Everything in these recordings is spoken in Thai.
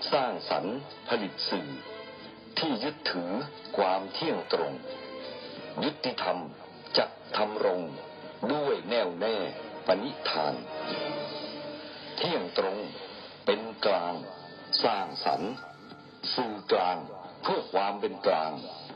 สร้างสรรค์ผลิตสื่อที่ยึดถือความเที่ยงตรงยุติธรรมจะทำรงด้วยแน่วแน่ปณิธานเที่ยงตรงเป็นกลางสร้างสรรค์สื่อกลางเพื่อความเป็นกลาง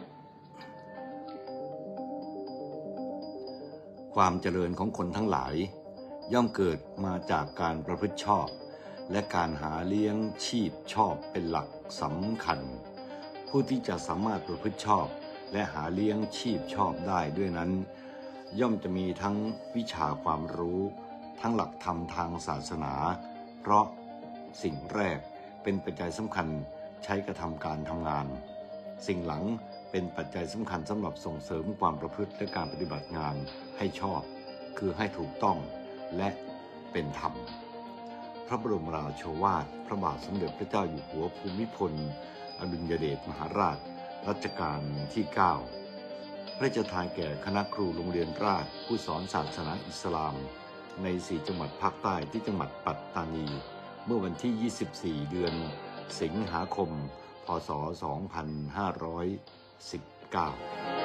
ความเจริญของคนทั้งหลายย่อมเกิดมาจากการประพฤติชอบและการหาเลี้ยงชีพชอบเป็นหลักสำคัญผู้ที่จะสามารถประพฤติชอบและหาเลี้ยงชีพชอบได้ด้วยนั้นย่อมจะมีทั้งวิชาความรู้ทั้งหลักธรรมทางศาสนาเพราะสิ่งแรกเป็นปัจจัยสำคัญใช้กระทำการทำงานสิ่งหลังเป็นปัจจัยสำคัญสำหรับส่งเสริมความประพฤติและการปฏิบัติงานให้ชอบคือให้ถูกต้องและเป็นธรรมพระบรมราโชวาทพระบาทสมเด็จพระเจ้าอยู่หัวภูมิพลอดุลยเดชมหาราชรัชกาลที่9พระราชทานแก่คณะครูโรงเรียนราชผู้สอนศาสนาอิสลามใน4จังหวัดภาคใต้ที่จังหวัดปัตตานีเมื่อวันที่24เดือนสิงหาคมพ.ศ. 2519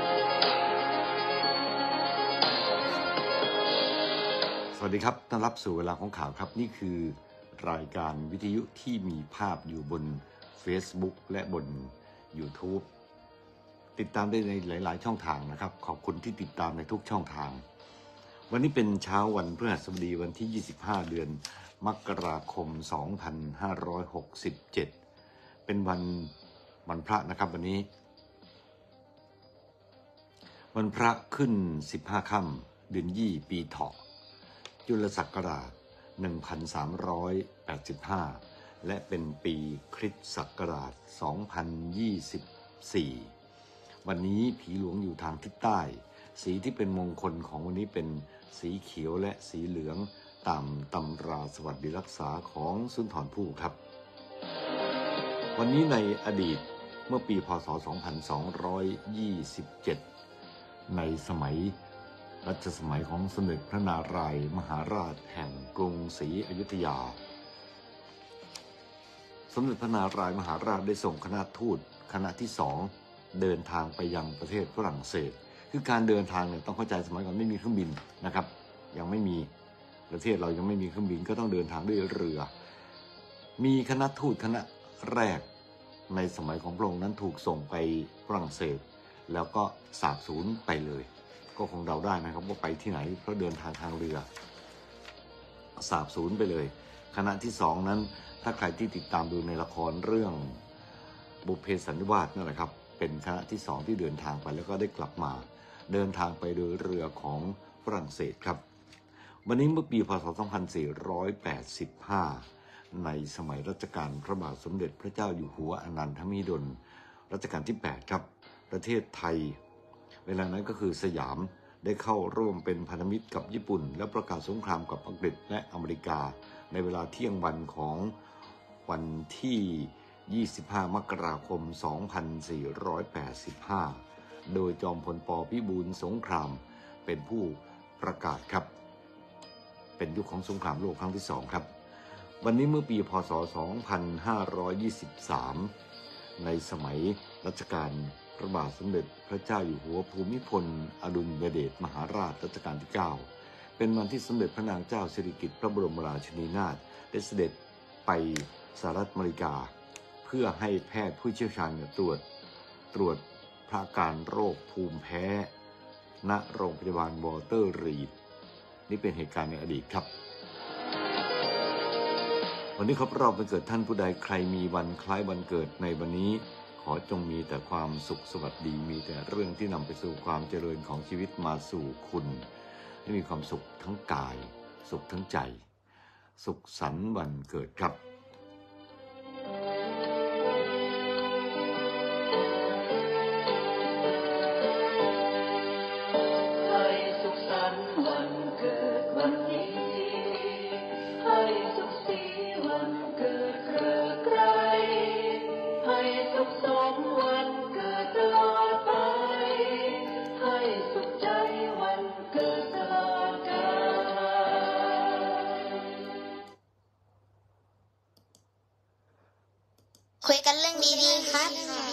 สวัสดีครับต้อนรับสู่เวลาของข่าวครับนี่คือรายการวิทยุที่มีภาพอยู่บน Facebook และบน YouTube ติดตามได้ในหลายๆช่องทางนะครับขอบคุณที่ติดตามในทุกช่องทางวันนี้เป็นเช้าวันพฤหัสบดีวันที่25เดือนมกราคม2567เป็นวันพระนะครับวันนี้วันพระขึ้น15ค่ำเดือนยี่ปีเถาะจุลศักราช1385และเป็นปีคริสต์ศักราช2024วันนี้ผีหลวงอยู่ทางทิศใต้สีที่เป็นมงคลของวันนี้เป็นสีเขียวและสีเหลืองตามตำราสวัสดิรักษาของสุนทรภู่ครับวันนี้ในอดีตเมื่อปีพ.ศ. 2227ในสมัยรัชสมัยของสมเด็จพระนารายมหาราชแห่งกรุงศรีอยุธยาสมเด็จพระนารายมหาราชได้ส่งคณะทูตคณะที่2เดินทางไปยังประเทศฝรั่งเศสคือการเดินทางเนี่ยต้องเข้าใจสมัยก่อนไม่มีเครื่องบินนะครับยังไม่มีประเทศเรายังไม่มีเครื่องบินก็ต้องเดินทางด้วยเรือมีคณะทูตคณะแรกในสมัยของพระองค์นั้นถูกส่งไปฝรั่งเศสแล้วก็สาบสูญไปเลยก็คงเดาได้นะครับว่าไปที่ไหนเพราะเดินทางเรือสาบสูญไปเลยคณะที่2นั้นถ้าใครที่ติดตามดูในละครเรื่องบุพเพสันนิวาสนั่นแหละครับเป็นคณะที่2ที่เดินทางไปแล้วก็ได้กลับมาเดินทางไปโดยเรือของฝรั่งเศสครับวันนี้เมื่อปีพ.ศ. 2485ในสมัยรัชกาลพระบาทสมเด็จพระเจ้าอยู่หัวอนันทมหิดลรัชกาลที่8ครับประเทศไทยเวลานั้นก็คือสยามได้เข้าร่วมเป็นพันธมิตรกับญี่ปุ่นและประกาศสงครามกับอังกฤษและอเมริกาในเวลาเที่ยงวันของวันที่25มกราคม2485โดยจอมพล ป.พิบูลสงครามเป็นผู้ประกาศครับเป็นยุคของสงครามโลกครั้งที่2ครับวันนี้เมื่อปีพ.ศ. 2523ในสมัยรัชกาลพระบาทสมเด็จพระเจ้าอยู่หัวภูมิพลอดุลยเดชมหาราชรัชกาลที่9เป็นวันที่สมเด็จพระนางเจ้าสิริกิติ์พระบรมราชินีนาถได้เสด็จไปสหรัฐอเมริกาเพื่อให้แพทย์ผู้เชี่ยวชาญตรวจพระอาการโรคภูมิแพ้ณโรงพยาบาลวอเตอร์รีดนี่เป็นเหตุการณ์ในอดีตครับวันนี้ครบรอบวันเกิดท่านผู้ใดใครมีวันคล้ายวันเกิดในวันนี้ขอจงมีแต่ความสุขสวัสดีมีแต่เรื่องที่นำไปสู่ความเจริญของชีวิตมาสู่คุณให้มีความสุขทั้งกายสุขทั้งใจสุขสันต์วันเกิดครับคุยกันเรื่องดีๆครับ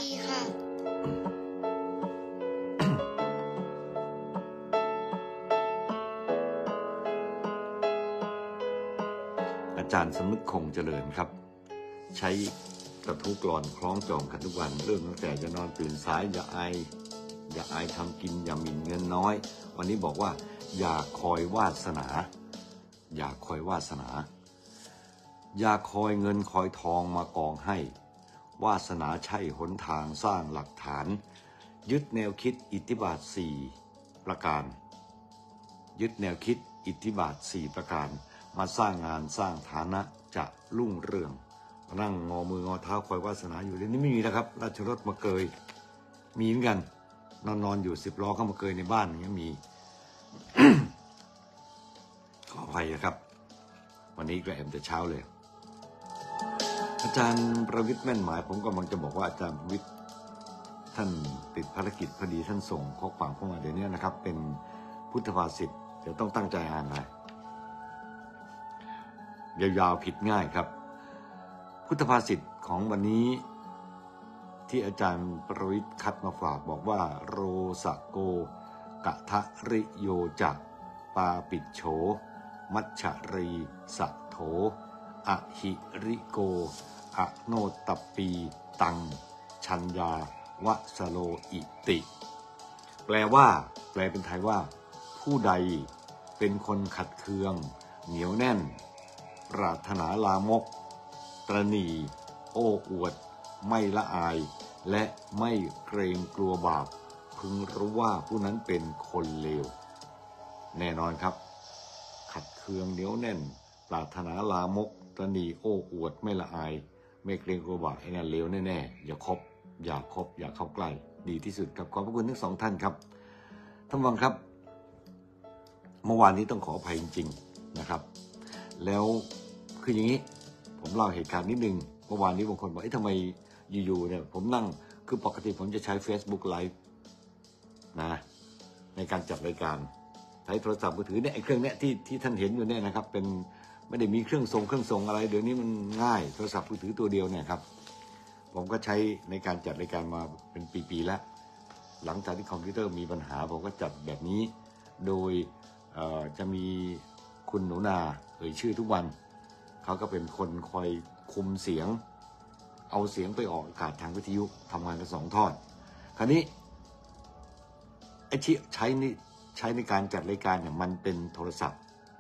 อาจารย์สำนึกคงเจริญครับใช้กระทู้กลอนคล้องจองกันทุกวันเรื่องตั้งแต่จะนอนตื่นสายอย่าอายทำกินอย่าหมิ่นเงินน้อยวันนี้บอกว่าอย่าคอยวาสนาอย่าคอยวาสนาอย่าคอยเงินคอยทองมากองให้วาสนาใช่หนทางสร้างหลักฐานยึดแนวคิดอิทธิบาท4ประการยึดแนวคิดอิทธิบาท4ประการมาสร้างงานสร้างฐานะจะรุ่งเรืองนั่งงอมืองอเท้าคอยวาสนาอยู่เดี๋ยวนี้ไม่มีแล้วครับราชรถมาเกยมีเหมือนกันนอนอยู่10 ล้อเข้ามาเกยในบ้านอย่างเงี้ยมี ขออภัยนะครับวันนี้ก็แอมแต่เช้าเลยอาจารย์ประวิตรแม่นหมายผมกำลังจะบอกว่าอาจารย์ประวิตรท่านติดภารกิจพอดีท่านส่งข้อความเข้ามาเดี๋ยวนี้นะครับเป็นพุทธภาษิตเดี๋ยวต้องตั้งใจอ่านหน่อยยาวๆผิดง่ายครับพุทธภาษิตของวันนี้ที่อาจารย์ประวิตรคัดมาฝากบอกว่าโรสะโกกะทะริโยจักปาปิดโฉมัชชรีสะโถอหิริโกอโนตปีตังชัญญาวะสโลอิติแปลเป็นไทยว่าผู้ใดเป็นคนขัดเคืองเหนียวแน่นปรารถนาลามกตระหนี่โอ้อวดไม่ละอายและไม่เกรงกลัวบาปพึงรู้ว่าผู้นั้นเป็นคนเลวแน่นอนครับขัดเคืองเหนียวแน่นปรารถนาลามกตระหนี่โอ้อวดไม่ละอายไม่เกรงกลัวบาปไอ้นั่นเลวแน่ๆอย่าเข้าใกล้ดีที่สุดครับขอบพระคุณทั้งสองท่านครับท่านฟังครับเมื่อวานนี้ต้องขออภัยจริงๆนะครับแล้วคืออย่างนี้ผมเล่าเหตุการณ์นิดนึงเมื่อวานนี้บางคนบอกทำไมอยู่ๆเนี่ยผมนั่งคือปกติผมจะใช้ Facebook Live นะในการจัดรายการใช้โทรศัพท์มือถือเนี่ยไอ้เครื่องเนี้ยที่ท่านเห็นอยู่เนี่ยนะครับเป็นไม่ได้มีเครื่องทรงอะไรเดี๋ยวนี้มันง่ายโทรศัพท์มือถือตัวเดียวเนี่ยครับผมก็ใช้ในการจัดรายการมาเป็นปีๆแล้วหลังจากที่คอมพิวเตอร์มีปัญหาผมก็จัดแบบนี้โดยจะมีคุณหนูนาชื่อทุกวันเขาก็เป็นคนคอยคุมเสียงเอาเสียงไปออกอากาศทางวิทยุทำงานกัน2 ทอดคราวนี้ไอ้ที่ใช้ในการจัดรายการเนี่ยมันเป็นโทรศัพท์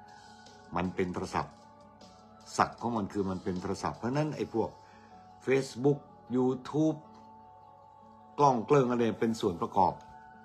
ศัพท์ของมันคือมันเป็นโทรศัพท์เพราะนั้นไอ้พวก Facebook YouTube กล้องเกลื่อนอะไรเป็นส่วนประกอบ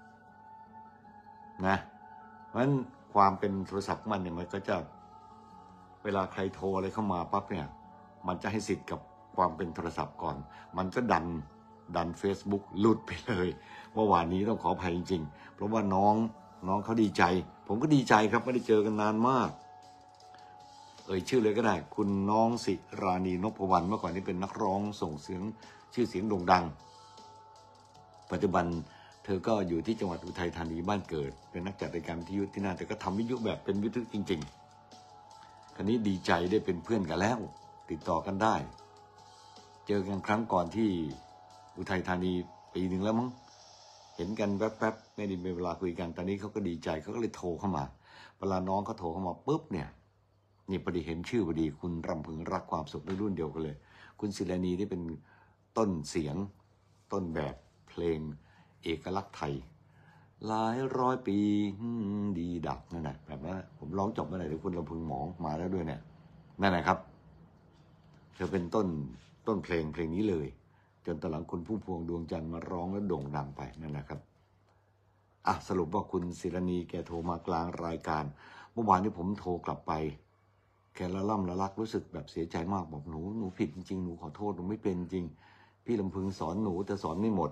นะเพราะฉะนั้นความเป็นโทรศัพท์มันเนี่ยมันก็จะเวลาใครโทรอะไรเข้ามาปั๊บเนี่ยมันจะให้สิทธิ์กับความเป็นโทรศัพท์ก่อนมันก็ดัน Facebook หลุดไปเลยเมื่อวานนี้ต้องขออภัยจริงๆเพราะว่าน้องเขาดีใจผมก็ดีใจครับไม่ได้เจอกันนานมากชื่อเลยก็ได้คุณน้องศิรานีนพวรรณเมื่อก่อนนี้เป็นนักร้องส่งเสียงชื่อเสียงโด่งดังปัจจุบันเธอก็อยู่ที่จังหวัดอุทัยธานีบ้านเกิดเป็นนักจัดรายการวิทยุที่นั่นแต่ก็ทำวิทยุแบบเป็นวิทยุจริงๆคราวนี้ดีใจได้เป็นเพื่อนกันแล้วติดต่อกันได้เจอกันครั้งก่อนที่อุทัยธานีปีหนึ่งแล้วมั้งเห็นกันแป๊บๆไม่ได้มีเวลาคุยกันตอนนี้เขาก็ดีใจเขาก็เลยโทรเข้ามาเวลาน้องเขาโทรเข้ามาปุ๊บเนี่ยนี่พอดีเห็นชื่อพอดีคุณรำพึงรักความสุขในรุ่นเดียวกันเลยคุณศิลานีที่เป็นต้นเสียงต้นแบบเพลงเอกลักษณ์ไทยหลายร้อยปีดีดักนั่นแหละแบบนั้นผมร้องจบเมื่อไหร่เดี๋ยวคุณรำพึงหมอมาแล้วด้วยเนี่ยนั่นแหละครับเธอเป็นต้นเพลงนี้เลยจนตอนหลังคุณพุ่มพวงดวงจันทร์มาร้องแล้วโด่งดังไปนั่นแหละครับสรุปว่าคุณศิรณีแกโทรมากลางรายการเมื่อวานนี้ผมโทรกลับไปแกละล่ำละลักรู้สึกแบบเสียใจมากบอกหนูผิดจริงๆหนูขอโทษหนูไม่เป็นจริงพี่ลำพึงสอนหนูแต่สอนไม่หมด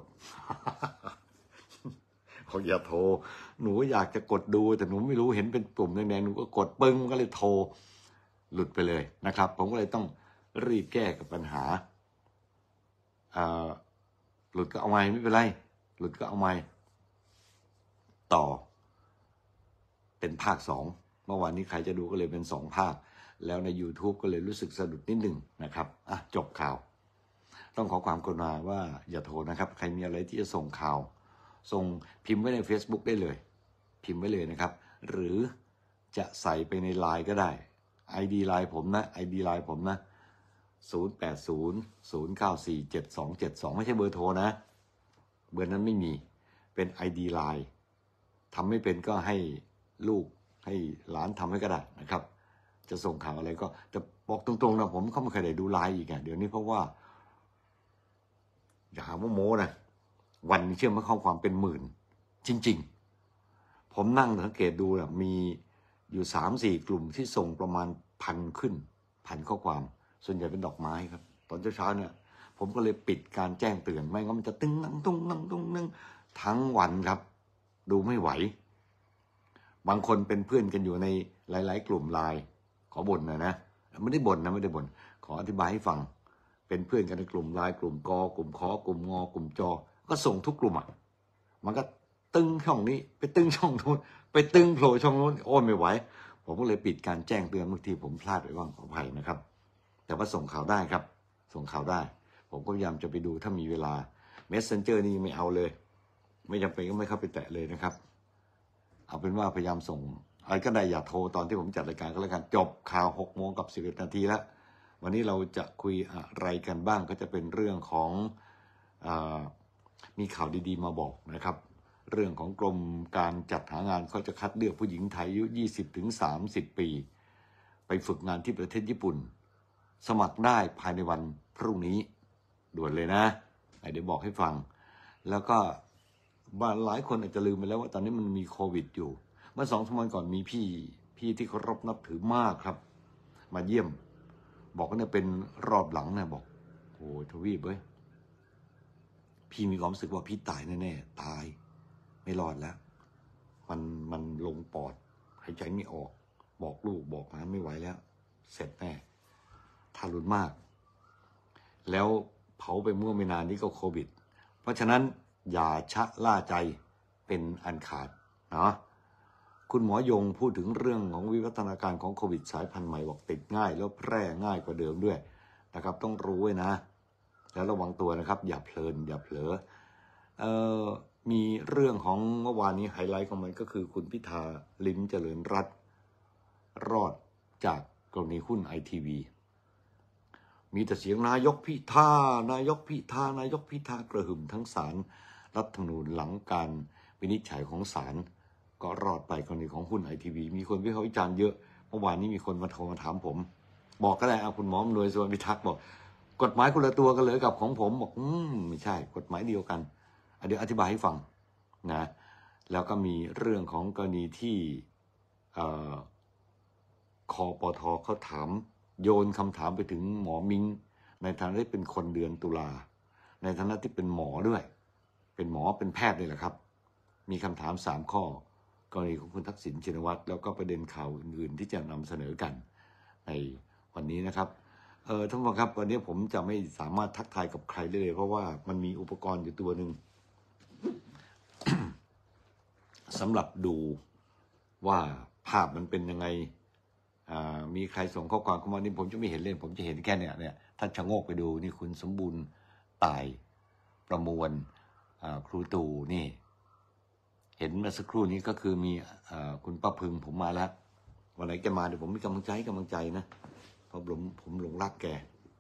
เขาอย่าโทรหนูอยากจะกดดูแต่หนูไม่รู้เห็นเป็นปุ่มแดงๆหนูก็กดปึ้งมันก็เลยโทรหลุดไปเลยนะครับผมก็เลยต้องรีบแก้กับปัญหาหลุดก็เอาไม้ไม่เป็นไรหลุดก็เอาไม้ต่อเป็นภาค2เมื่อวานนี้ใครจะดูก็เลยเป็น2 ภาคแล้วใน YouTube ก็เลยรู้สึกสะดุดนิดหนึ่งนะครับจบข่าวต้องขอความกรุณาว่าอย่าโทรนะครับใครมีอะไรที่จะส่งข่าวส่งพิมพ์ไว้ใน Facebook ได้เลยพิมพ์ไว้เลยนะครับหรือจะใส่ไปในไลน์ก็ได้ ID ไลน์ผมนะ ID ไลน์ผมนะ0800947272ไม่ใช่เบอร์โทรนะเบอร์นั้นไม่มีเป็น ID ไลน์ทำไม่เป็นก็ให้ลูกให้หลานทำให้ก็ได้นะครับจะส่งข่าวอะไรก็แต่บอกตรงๆนะผมก็ไม่เคยได้ดูไลน์อีกเดี๋ยวนี้เพราะว่าอย่าหาว่าโม้นะวันนี้เชื่อไหมข้อความเป็นหมื่นจริงๆผมนั่งสังเกตดูนะมีอยู่ 3-4 กลุ่มที่ส่งประมาณ1,000 ข้อความส่วนใหญ่เป็นดอกไม้ครับตอนเช้าเนี่ยผมก็เลยปิดการแจ้งเตือนไม่งั้นมันจะตึ้งนั่งตุ้งนั่งตุ้งนั่งทั้งวันครับดูไม่ไหวบางคนเป็นเพื่อนกันอยู่ในหลายๆกลุ่มไลน์ขอบ่นนะไม่ได้บ่นนะไม่ได้บ่นขออธิบายให้ฟังเป็นเพื่อนกันในกลุ่มไลน์กลุ่มกกลุ่มขอกลุ่มงกลุ่มจก็ส่งทุกกลุ่มอ่ะมันก็ตึ้งช่องนี้ไปตึ้งช่องนู้นไปตึ้งโผล่ช่องนู้นโอ้ไม่ไหวผมก็เลยปิดการแจ้งเตือนบางทีผมพลาดไปบ้างขออภัยนะครับแต่ว่าส่งข่าวได้ครับส่งข่าวได้ผมก็พยายามจะไปดูถ้ามีเวลา Messenger นี่ไม่เอาเลยไม่จำเป็นก็ไม่เข้าไปแตะเลยนะครับเอาเป็นว่าพยายามส่งอะไรก็ได้อย่าโทรตอนที่ผมจัดรายการก็แล้วกันจบข่าว6:11 นาทีแล้ววันนี้เราจะคุยอะไรกันบ้างก็จะเป็นเรื่องของมีข่าวดีๆมาบอกนะครับเรื่องของกรมการจัดหางานเขาจะคัดเลือกผู้หญิงไทยอายุ 20-30 ปีไปฝึกงานที่ประเทศญี่ปุ่นสมัครได้ภายในวันพรุ่งนี้ด่วนเลยนะเดี๋ยวบอกให้ฟังแล้วก็หลายคนอาจจะลืมไปแล้วว่าตอนนี้มันมีโควิดอยู่เมื่อ2 วันก่อนมีพี่ที่เคารพนับถือมากครับมาเยี่ยมบอกว่าเนี่ยเป็นรอบหลังนะบอกโอ้ทวีปเว้ยพี่มีความรู้สึกว่าพี่ตายแน่ๆตายไม่รอดแล้วมันลงปอดหายใจไม่ออกบอกลูกบอกมาไม่ไหวแล้วเสร็จแน่ทารุณมากแล้วเผาไปเมื่อไม่นานนี้ก็โควิดเพราะฉะนั้นอย่าชะล่าใจเป็นอันขาดเนาะคุณหมอยงพูดถึงเรื่องของวิวัฒนาการของโควิดสายพันธุ์ใหม่บอกติดง่ายแล้วแพร่ง่ายกว่าเดิมด้วยนะครับต้องรู้ไว้นะแล้วระวังตัวนะครับอย่าเพลินอย่าเผลอมีเรื่องของเมื่อวานนี้ไฮไลท์ของมันก็คือคุณพิธาลิ้มเจริญรัตน์รอดจากกรณีหุ้น ITV มีแต่เสียงนายกพิธานายกพิธานายกพิธากระหึ่มทั้งศาลรัฐธรรมนูญหลังการวินิจฉัยของศาลก็รอดไปกรณีของหุ้น ITV มีคนวิพากษ์วิจารณ์เยอะเมื่อวานนี้มีคนมาโทรมาถามผมบอกก็ได้คุณหมออำนวยสุวรรณพิทักษ์บอกกฎหมายคนละตัวกันเลยกับของผมบอกไม่ใช่กฎหมายเดียวกันเดี๋ยวอธิบายให้ฟังนะแล้วก็มีเรื่องของกรณีที่คปท.เขาถามโยนคำถามไปถึงหมอมิงในฐานะที่เป็นคนเดือนตุลาในฐานะที่เป็นหมอด้วยเป็นหมอเป็นแพทย์เลยแหละครับมีคำถาม3 ข้อกรณีของคุณทักษิณชินวัตรแล้วก็ประเด็นข่าวอื่นๆที่จะนำเสนอกันในวันนี้นะครับท่านผู้ชมครับวันนี้ผมจะไม่สามารถทักทายกับใครได้เลยเพราะว่ามันมีอุปกรณ์อยู่ตัวหนึ่ง สำหรับดูว่าภาพมันเป็นยังไงมีใครส่งข้อความเข้ามานี่ผมจะไม่เห็นเลยผมจะเห็นแค่เนี่ยท่านชะโงกไปดูนี่คุณสมบูรณ์ตายประมวลครูตู่นี่เห็นเมื่อสักครู่นี้ก็คือมีคุณป้าพึงผมมาแล้ววันไหนแกมาเดี๋ยวผมมีกำลังใจนะเพราะผมหลงรักแก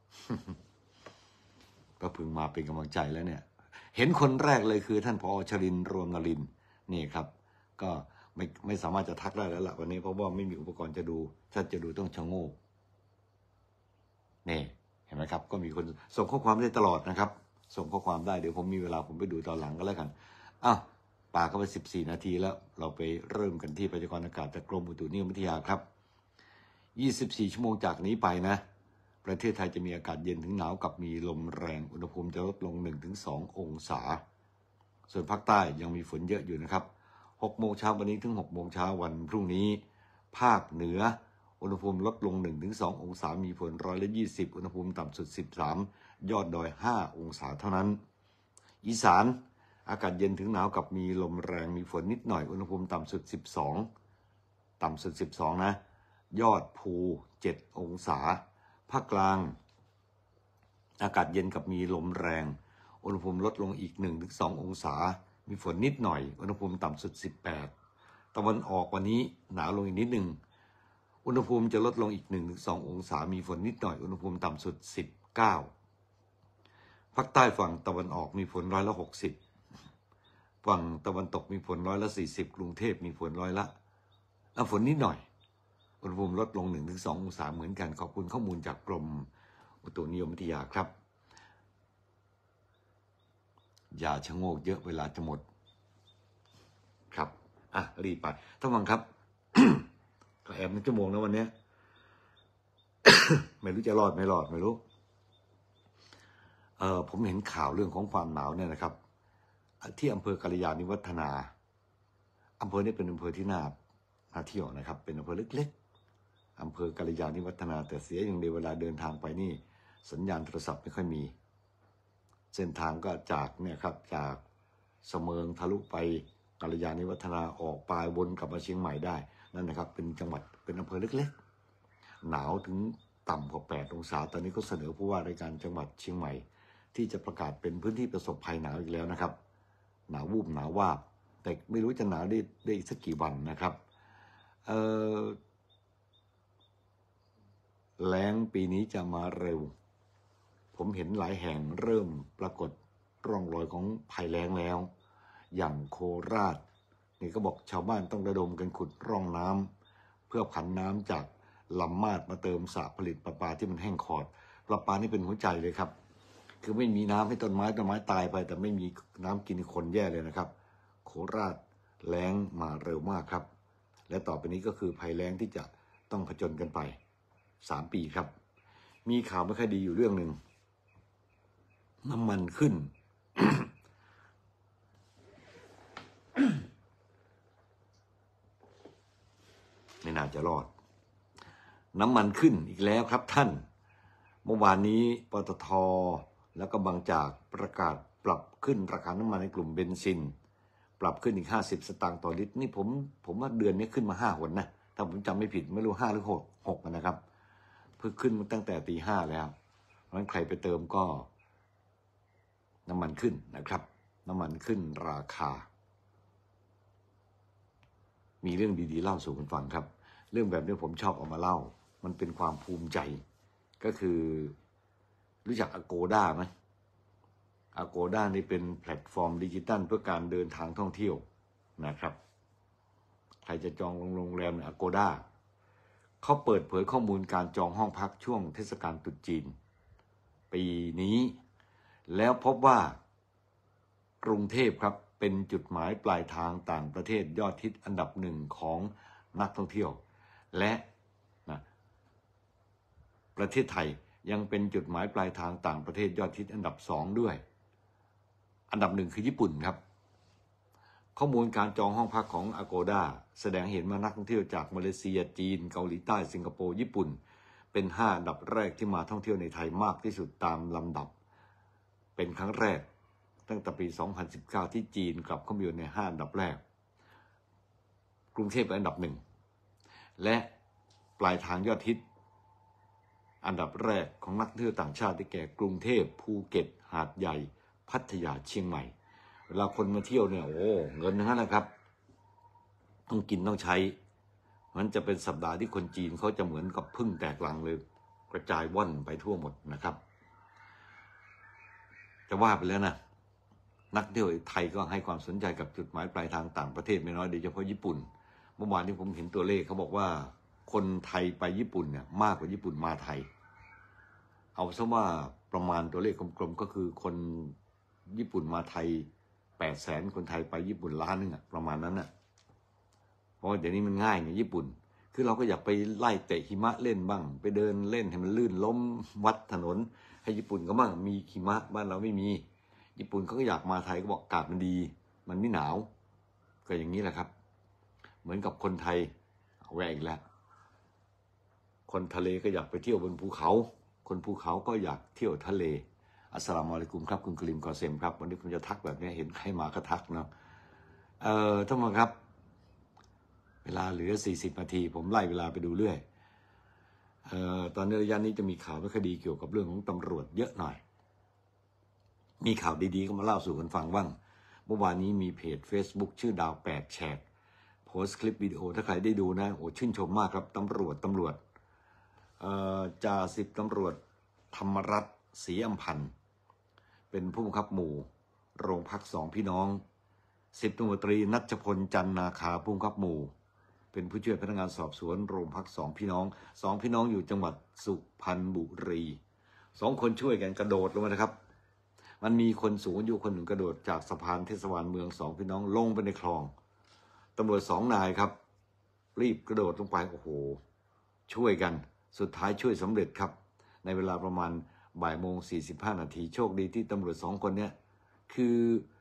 ป้าพึงมาเป็นกำลังใจแล้วเนี่ยเห็นคนแรกเลยคือท่านผอ.ชรินทร์รวมนรินทร์นี่ครับก็ไม่สามารถจะทักได้แล้วล่ะวันนี้เพราะว่าไม่มีอุปกรณ์จะดูถ้าจะดูต้องชะโงกนี่เห็นไหมครับก็มีคนส่งข้อความได้ตลอดนะครับส่งข้อความได้เดี๋ยวผมมีเวลาผมไปดูตอนหลังก็แล้วกันป่าเข้าไป14 นาทีแล้วเราไปเริ่มกันที่พยากรณ์อากาศจากกรมอุตุนิยมวิทยาครับ24 ชั่วโมงจากนี้ไปนะประเทศไทยจะมีอากาศเย็นถึงหนาวกับมีลมแรงอุณหภูมิจะลดลง 1-2 องศาส่วนภาคใต้ยังมีฝนเยอะอยู่นะครับ6 โมงเช้าวันนี้ถึง6 โมงเช้าวันพรุ่งนี้ภาคเหนืออุณหภูมิลดลง 1-2 องศามีฝน120อุณหภูมิต่ำสุด13ยอดดอย5 องศาเท่านั้นอีสานอากาศเย็นถึงหนาวกับมีลมแรงมีฝนนิดหน่อยอุณหภูมิต่ำสุด12นะยอดภู7 องศาภาคกลางอากาศเย็นกับมีลมแรงอุณหภูมิลดลงอีก 1-2 องศามีฝนนิดหน่อยอุณหภูมิต่ำสุด18ตะวันออกวันนี้หนาวลงอีกนิดนึงอุณหภูมิจะลดลงอีก 1-2 องศามีฝนนิดหน่อยอุณหภูมิต่ำสุด19ภาคใต้ฝั่งตะวันออกมีฝน60%ฝั่งตะวันตกมีฝน40%กรุงเทพมีฝนฝนนิดหน่อยอุณหภูมิลดลง 1-2 องศาเหมือนกันขอบคุณข้อมูลจากกรมอุตุนิยมวิทยาครับอย่าชะโงกเยอะเวลาจะหมดครับรีบไปท่านฟังครับ ก็แอบ1 ชั่วโมงนะวันนี้ ไม่รู้จะรอดไม่รอดไม่รู้ผมเห็นข่าวเรื่องของความหนาวเนี่ยนะครับที่อำเภอกัลยาณิวัฒนาอำเภอนี้เป็นอำเภอที่น่าเที่ยวนะครับเป็นอำเภอเล็กๆอำเภอกัลยาณิวัฒนาแต่เสียอย่างเดียวเวลาเดินทางไปนี่สัญญาณโทรศัพท์ไม่ค่อยมีเส้นทางก็จากเนี่ยครับจากเสมิงทะลุไปกัลยาณิวัฒนาออกปลายวนกลับมาเชียงใหม่ได้นั่นนะครับเป็นจังหวัดเป็นอำเภอเล็กๆหนาวถึงต่ำกว่า8 องศาตอนนี้ก็เสนอผู้ว่าราชการจังหวัดเชียงใหม่ที่จะประกาศเป็นพื้นที่ประสบภัยหนาวอีกแล้วนะครับหนาววูบหนาววาบแต่ไม่รู้จะหนาวได้สักกี่วันนะครับแล้งปีนี้จะมาเร็วผมเห็นหลายแห่งเริ่มปรากฏร่องรอยของภัยแล้งแล้วอย่างโคราชนี่ก็บอกชาวบ้านต้องระดมกันขุดร่องน้ำเพื่อผันน้ำจากลำมาดมาเติมสระผลิตประปาที่มันแห้งขอดประปานี่เป็นหัวใจเลยครับคือไม่มีน้ำให้ต้นไม้ตายไปแต่ไม่มีน้ำกินคนแย่เลยนะครับโคราชแล้งมาเร็วมากครับและต่อไปนี้ก็คือภัยแล้งที่จะต้องผจญกันไป3 ปีครับมีข่าวไม่ค่อยดีอยู่เรื่องหนึ่งน้ำมันขึ้น ไม่น่าจะรอดน้ำมันขึ้นอีกแล้วครับท่านเมื่อวานนี้ปตท.แล้วก็บางจากประกาศปรับขึ้นราคาน้ำมันในกลุ่มเบนซินปรับขึ้นอีก50 สตางค์ต่อลิตรนี่ผมว่าเดือนนี้ขึ้นมา5 หนนะถ้าผมจำไม่ผิดไม่รู้5 หรือ 6นะครับเพิ่งขึ้นมาตั้งแต่ตี 5แล้วเพราะฉะนั้นใครไปเติมก็น้ำมันขึ้นนะครับน้ำมันขึ้นราคามีเรื่องดีๆเล่าสู่กันฟังครับเรื่องแบบนี้ผมชอบเอามาเล่ามันเป็นความภูมิใจก็คือรู้จัก Agoda ไหม Agoda นี่เป็นแพลตฟอร์มดิจิตัลเพื่อการเดินทางท่องเที่ยวนะครับใครจะจองโรงแรม Agoda เขาเปิดเผยข้อมูลการจองห้องพักช่วงเทศกาลตรุษจีนปีนี้แล้วพบว่ากรุงเทพครับเป็นจุดหมายปลายทางต่างประเทศยอดฮิตอันดับ1ของนักท่องเที่ยวและประเทศไทยยังเป็นจุดหมายปลายทางต่างประเทศยอดฮิตอันดับ2ด้วยอันดับ1คือญี่ปุ่นครับข้อมูลการจองห้องพักของ Agoda แสดงเห็นว่านักท่องเที่ยวจากมาเลเซียจีนเกาหลีใต้สิงคโปร์ญี่ปุ่นเป็น5 อันดับแรกที่มาท่องเที่ยวในไทยมากที่สุดตามลำดับเป็นครั้งแรกตั้งแต่ปี 2019 ที่จีนกลับเข้ามาอยู่ใน5 อันดับแรกกรุงเทพเป็นอันดับ1และปลายทางยอดฮิตอันดับแรกของนักท่องเที่ยวต่างชาติได้แก่กรุงเทพภูเก็ตหาดใหญ่พัทยาเชียงใหม่เวลาคนมาเที่ยวเนี่ยเงินทั้งนั้นนะครับต้องกินต้องใช้มันจะเป็นสัปดาห์ที่คนจีนเขาจะเหมือนกับพึ่งแตกรังเลยกระจายว่อนไปทั่วหมดนะครับจะว่าไปแล้วนะนักท่องเที่ยวไทยก็ให้ความสนใจกับจุดหมายปลายทางต่างประเทศไม่น้อยโดยเฉพาะญี่ปุ่นเมื่อวานนี้ผมเห็นตัวเลขเขาบอกว่าคนไทยไปญี่ปุ่นเนี่ยมากกว่าญี่ปุ่นมาไทยเอาซะว่าประมาณตัวเลขกลมๆก็คือคนญี่ปุ่นมาไทย800,000คนไทยไปญี่ปุ่น1 ล้านประมาณนั้นนะเพราะเดี๋ยวนี้มันง่ายไงญี่ปุ่นคือเราก็อยากไปไล่เตะหิมะเล่นบ้างไปเดินเล่นให้มันลื่นล้มวัดถนนให้ญี่ปุ่นก็บ้างมีหิมะบ้านเราไม่มีญี่ปุ่นเขาก็อยากมาไทยก็บอกอากาศมันดีมันไม่หนาวก็อย่างนี้แหละครับเหมือนกับคนไทยแหวกอีกแล้วคนทะเลก็อยากไปเที่ยวบนภูเขาคนภูเขาก็อยากเที่ยวทะเลอัสสลามุอะลัยกุมครับคุณกลิมกอเซมครับวันนี้ผมจะทักแบบนี้เห็นใครมาก็ทักเนาะท่านผู้ชมครับเวลาเหลือ40 นาทีผมไล่เวลาไปดูเรื่อยตอนนี้ระยะนี้จะมีข่าวไม่คดีเกี่ยวกับเรื่องของตำรวจเยอะหน่อยมีข่าวดีๆก็มาเล่าสู่กันฟังบ้างเมื่อวานนี้มีเพจ Facebook ชื่อดาว8แฉกโพสต์คลิปวิดีโอถ้าใครได้ดูนะโอ้ชื่นชมมากครับตำรวจจ่าสิบตำรวจธรรมรัตน์ศรีอำพันธ์เป็นผู้บังคับหมู่โรงพักสองพี่น้อง10 ตำรวจตรีณัชพลจันนาคาผู้บังคับหมู่เป็นผู้ช่วยพนักงานสอบสวนโรงพักสองพี่น้องอยู่จังหวัดสุพรรณบุรี2 คนช่วยกันกระโดดลงมานะครับมันมีคนสูงอายุคนหนึ่งกระโดดจากสะพานเทศบาลเมือง2 พี่น้องลงไปในคลองตำรวจ2 นายครับรีบกระโดดลงไปโอ้โหช่วยกันสุดท้ายช่วยสำเร็จครับในเวลาประมาณบ่ายโมง45 นาทีโชคดีที่ตำรวจ2 คนนี้คือ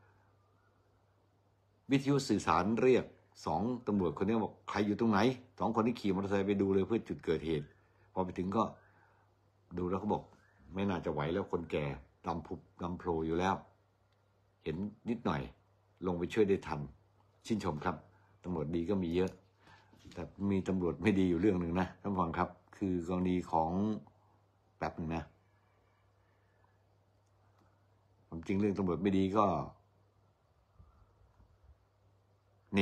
วิทยุสื่อสารเรียก2 ตำรวจคนนี้บอกใครอยู่ตรงไหน2 คนที่ขี่มอเตอร์ไซค์ไปดูเลยเพื่อจุดเกิดเหตุพอไปถึงก็ดูแล้วเขาบอกไม่น่าจะไหวแล้วคนแก่ดำโผล่อยู่แล้วเห็นนิดหน่อยลงไปช่วยได้ทันชื่นชมครับตำรวจดีก็มีเยอะแต่มีตำรวจไม่ดีอยู่เรื่องหนึ่งนะท่านผู้ฟังครับคือกรณีของแป๊บหนึ่งนะผมจริงเรื่องตำรวจไม่ดีก็นี่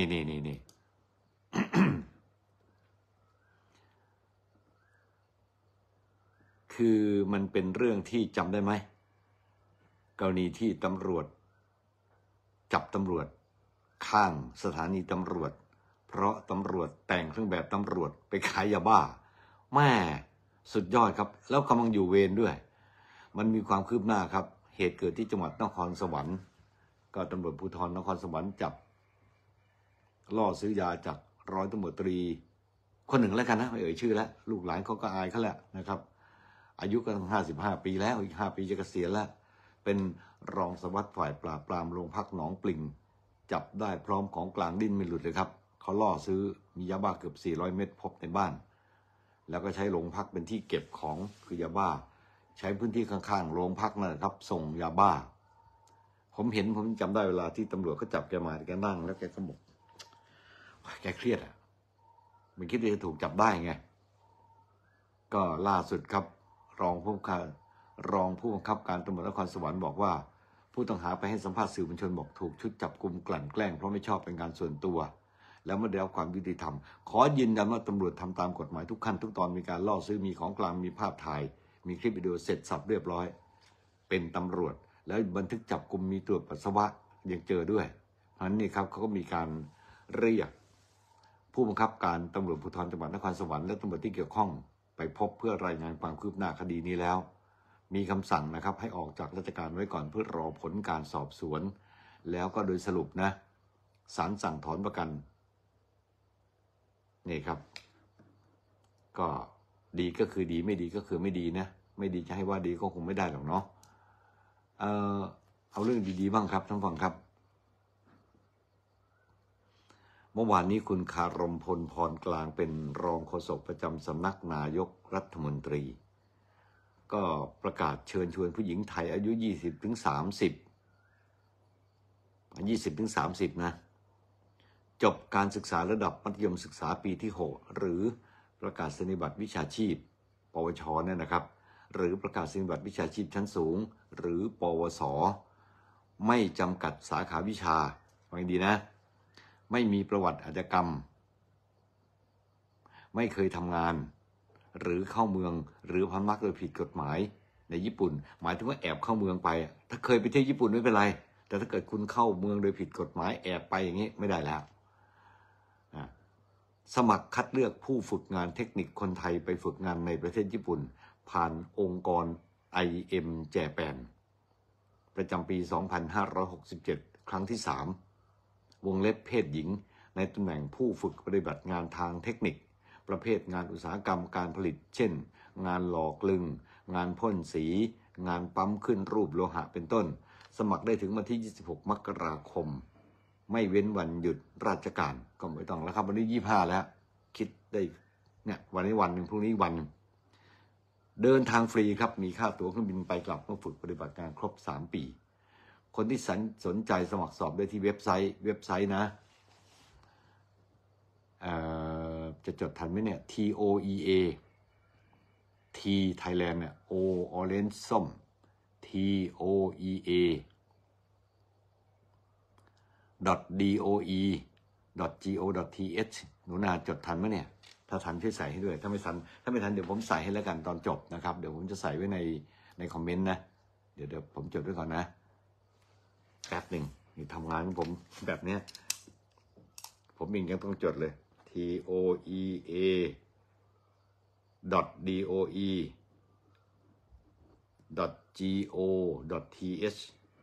คือมันเป็นเรื่องที่จำได้ไหมกรณีที่ตำรวจจับตำรวจข้างสถานีตำรวจเพราะตำรวจแต่งเครื่องแบบตำรวจไปขายยาบ้าแม่สุดยอดครับแล้วกำลังอยู่เวรด้วยมันมีความคืบหน้าครับเหตุเกิดที่จังหวัดนครสวรรค์ก็ตำรวจภูธรนครสวรรค์จับล่อซื้อยาจากร้อยตำรวจตรีคนหนึ่งแล้วกันนะไม่เอ่ยชื่อแล้วลูกหลานเขาก็อายเขาแหละนะครับอายุก็ตั้ง55 ปีแล้วอีก5 ปีจะเกษียณแล้วเป็นรองสารวัตรฝ่ายปราบปรามโรงพักหนองปลิงจับได้พร้อมของกลางดิ้นไม่หลุดเลยครับเขาล่อซื้อมียาบ้าเกือบ400 เม็ดพบในบ้านแล้วก็ใช้โรงพักเป็นที่เก็บของคือยาบ้าใช้พื้นที่ข้างๆโรงพักนั่นแหละครับส่งยาบ้าผมจำได้เวลาที่ตำรวจเขาจับแกมาแกนั่งแล้วแกก็บอกแกเครียดอ่ะไม่คิดว่าจะถูกจับได้ไงก็ล่าสุดครับรองผู้บังคับการตำรวจนครสวรรค์บอกว่าผู้ต้องหาไปให้สัมภาษณ์สื่อมวลชนบอกถูกชุดจับกุมกลั่นแกล้งเพราะไม่ชอบเป็นการส่วนตัวแล้วไม่ได้รับความยุติธรรมขอยืนยันว่าตำรวจทำตามกฎหมายทุกขั้นทุกตอนมีการล่อซื้อมีของกลางมีภาพถ่ายมีคลิปวิดีโอเสร็จสับเรียบร้อยเป็นตำรวจแล้วบันทึกจับกุมมีตรวจปัสสาวะยังเจอด้วยเพราะฉะนั้นนี่ครับเขาก็มีการเรียกผู้บังคับการตำรวจภูธรจังหวัดนครสวรรค์และตำรวจที่เกี่ยวข้องไปพบเพื่อรายงานความคืบหน้าคดีนี้แล้วมีคำสั่งนะครับให้ออกจากราชการไว้ก่อนเพื่อรอผลการสอบสวนแล้วก็โดยสรุปนะศาลสั่งถอนประกันนี่ครับก็ดีก็คือดีไม่ดีก็คือไม่ดีนะไม่ดีจะให้ว่าดีก็คงไม่ได้หรอกเนาะเอาเรื่องดีๆบ้างครับท่านผู้ฟังครับเมื่อวานนี้คุณคารมพลพรกลางเป็นรองโฆษกประจำสำนักนายกรัฐมนตรีก็ประกาศเชิญชวนผู้หญิงไทยอายุ20-30นะจบการศึกษาระดับมัธยมศึกษาปีที่6หรือประกาศนียบัตรวิชาชีพปวชเนี่ยนะครับหรือประกาศนียบัตรวิชาชีพชั้นสูงหรือปวสไม่จำกัดสาขาวิชาฟังดีนะไม่มีประวัติอาชญากรรมไม่เคยทำงานหรือเข้าเมืองหรือพำนักโดยผิดกฎหมายในญี่ปุ่นหมายถึงว่าแอบเข้าเมืองไปถ้าเคยไปเที่ยวญี่ปุ่นไม่เป็นไรแต่ถ้าเกิดคุณเข้าเมืองโดยผิดกฎหมายแอบไปอย่างนี้ไม่ได้แล้วสมัครคัดเลือกผู้ฝึกงานเทคนิคคนไทยไปฝึกงานในประเทศญี่ปุ่นผ่านองค์กร IM Japan ประจำปี 2567 ครั้งที่ 3 วงเล็บเพศหญิงในตำแหน่งผู้ฝึกปฏิบัติงานทางเทคนิคประเภทงานอุตสาหกรรมการผลิตเช่นงานหล่อกลึงงานพ่นสีงานปั๊มขึ้นรูปโลหะเป็นต้นสมัครได้ถึงวันที่ 26 มกราคมไม่เว้นวันหยุดราชการก็ไม่ต้องแล้วครับวันนี้25แล้วคิดได้เนี่ยวันนี้วันหนึ่งพรุ่งนี้วันเดินทางฟรีครับมีค่าตั๋วเครื่องบินไปกลับเมื่อฝึกปฏิบัติงานครบ3 ปีคนที่สนใจสมัครสอบได้ที่เว็บไซต์นะจะจดทันไหมเนี่ย TOEA T Thailand เนี่ย O Orange ส้ม T toea.doe.go.th หนูนาจดทันไหมเนี่ยถ้าทันช่วยใส่ให้ด้วยถ้าไม่ทันเดี๋ยวผมใส่ให้แล้วกันตอนจบนะครับเดี๋ยวผมจะใส่ไว้ในคอมเมนต์นะเดี๋ยวผมจดไว้ก่อนนะแป๊บหนึ่งนี่ทำงานของผมแบบเนี้ยผมเองยังต้องจดเลย toea.doe.go.th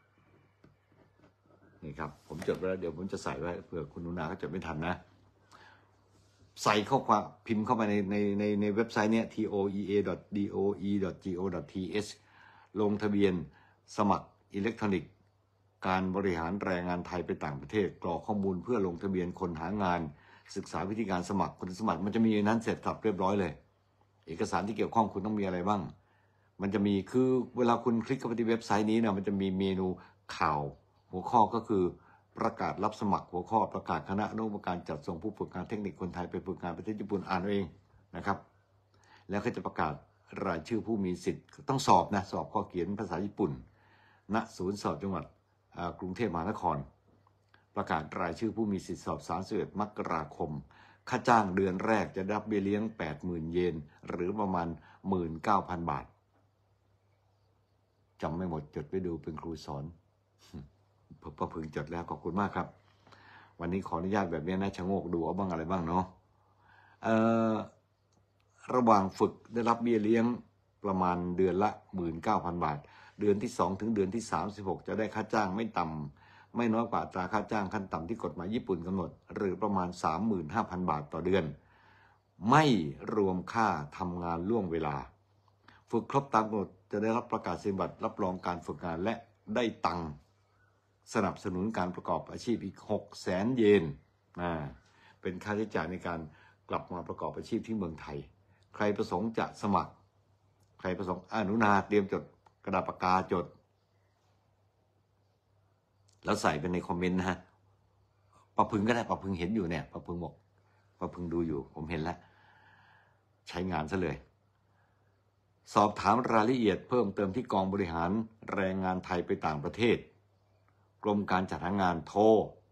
นี่ครับผมจดไว้แล้วเดี๋ยวผมจะใส่ไว้เผื่อคุณนุนาเขาจดไม่ทันนะใส่ข้อความพิมพ์เข้าไปในเว็บไซต์เนี้ย toea.doe.go.th ลงทะเบียนสมัครอิเล็กทรอนิกส์การบริหารแรงงานไทยไปต่างประเทศกรอกข้อมูลเพื่อลงทะเบียนคนหางานศึกษาวิธีการสมัครคุณสมบัติมันจะมีนั้นเสร็จสับเรียบร้อยเลยเอกสารที่เกี่ยวข้องคุณต้องมีอะไรบ้างมันจะมีคือเวลาคุณคลิกเข้าไปที่เว็บไซต์นี้นะมันจะมีเมนูข่าวหัวข้อก็คือประกาศรับสมัครหัวข้อประกาศคณะอนุกรรมการจัดส่งผู้ฝึกงานเทคนิคคนไทยไปฝึกงานประเทศญี่ปุ่นอ่านเองนะครับแล้วก็จะประกาศรายชื่อผู้มีสิทธิ์ต้องสอบนะสอบข้อเขียนภาษาญี่ปุ่นณศูนย์สอบจังหวัดกรุงเทพมหานครประกาศรายชื่อผู้มีสิทธิสอบ31 มกราคมค่าจ้างเดือนแรกจะได้รับเบี้ยเลี้ยง 80,000 เยนหรือประมาณ 19,000 บาทจำไม่หมดจดไปดูเป็นครูสอนพอพึงจดแล้วขอบคุณมากครับวันนี้ขออนุญาตแบบนี้นะชะโงกดูเอาบ้างอะไรบ้างเนาะระหว่างฝึกได้รับเบี้ยเลี้ยงประมาณเดือนละ 19,000 บาทเดือนที่2ถึงเดือนที่36จะได้ค่าจ้างไม่ต่ำไม่น้อยกว่าอัตราค่าจ้างขั้นต่ำที่กฎหมายญี่ปุ่นกำหนดหรือประมาณ 35,000 บาทต่อเดือนไม่รวมค่าทำงานล่วงเวลาฝึกครบตามกำหนดจะได้รับประกาศนียบัตรรับรองการฝึกงานและได้ตังค์สนับสนุนการประกอบอาชีพอีก 600,000 เยนเป็นค่าใช้จ่ายในการกลับมาประกอบอาชีพที่เมืองไทยใครประสงค์จะสมัครใครประสงค์อนุนาเตรียมจดกระดาษปากกาจดแล้วใส่ไปในคอมเมนต์นะฮะประพึงก็ได้ประพึงเห็นอยู่เนี่ยประพึงบอกประพึงดูอยู่ผมเห็นแล้วใช้งานซะเลยสอบถามรายละเอียดเพิ่มเติมที่กองบริหารแรงงานไทยไปต่างประเทศกรมการจัดหางานโทร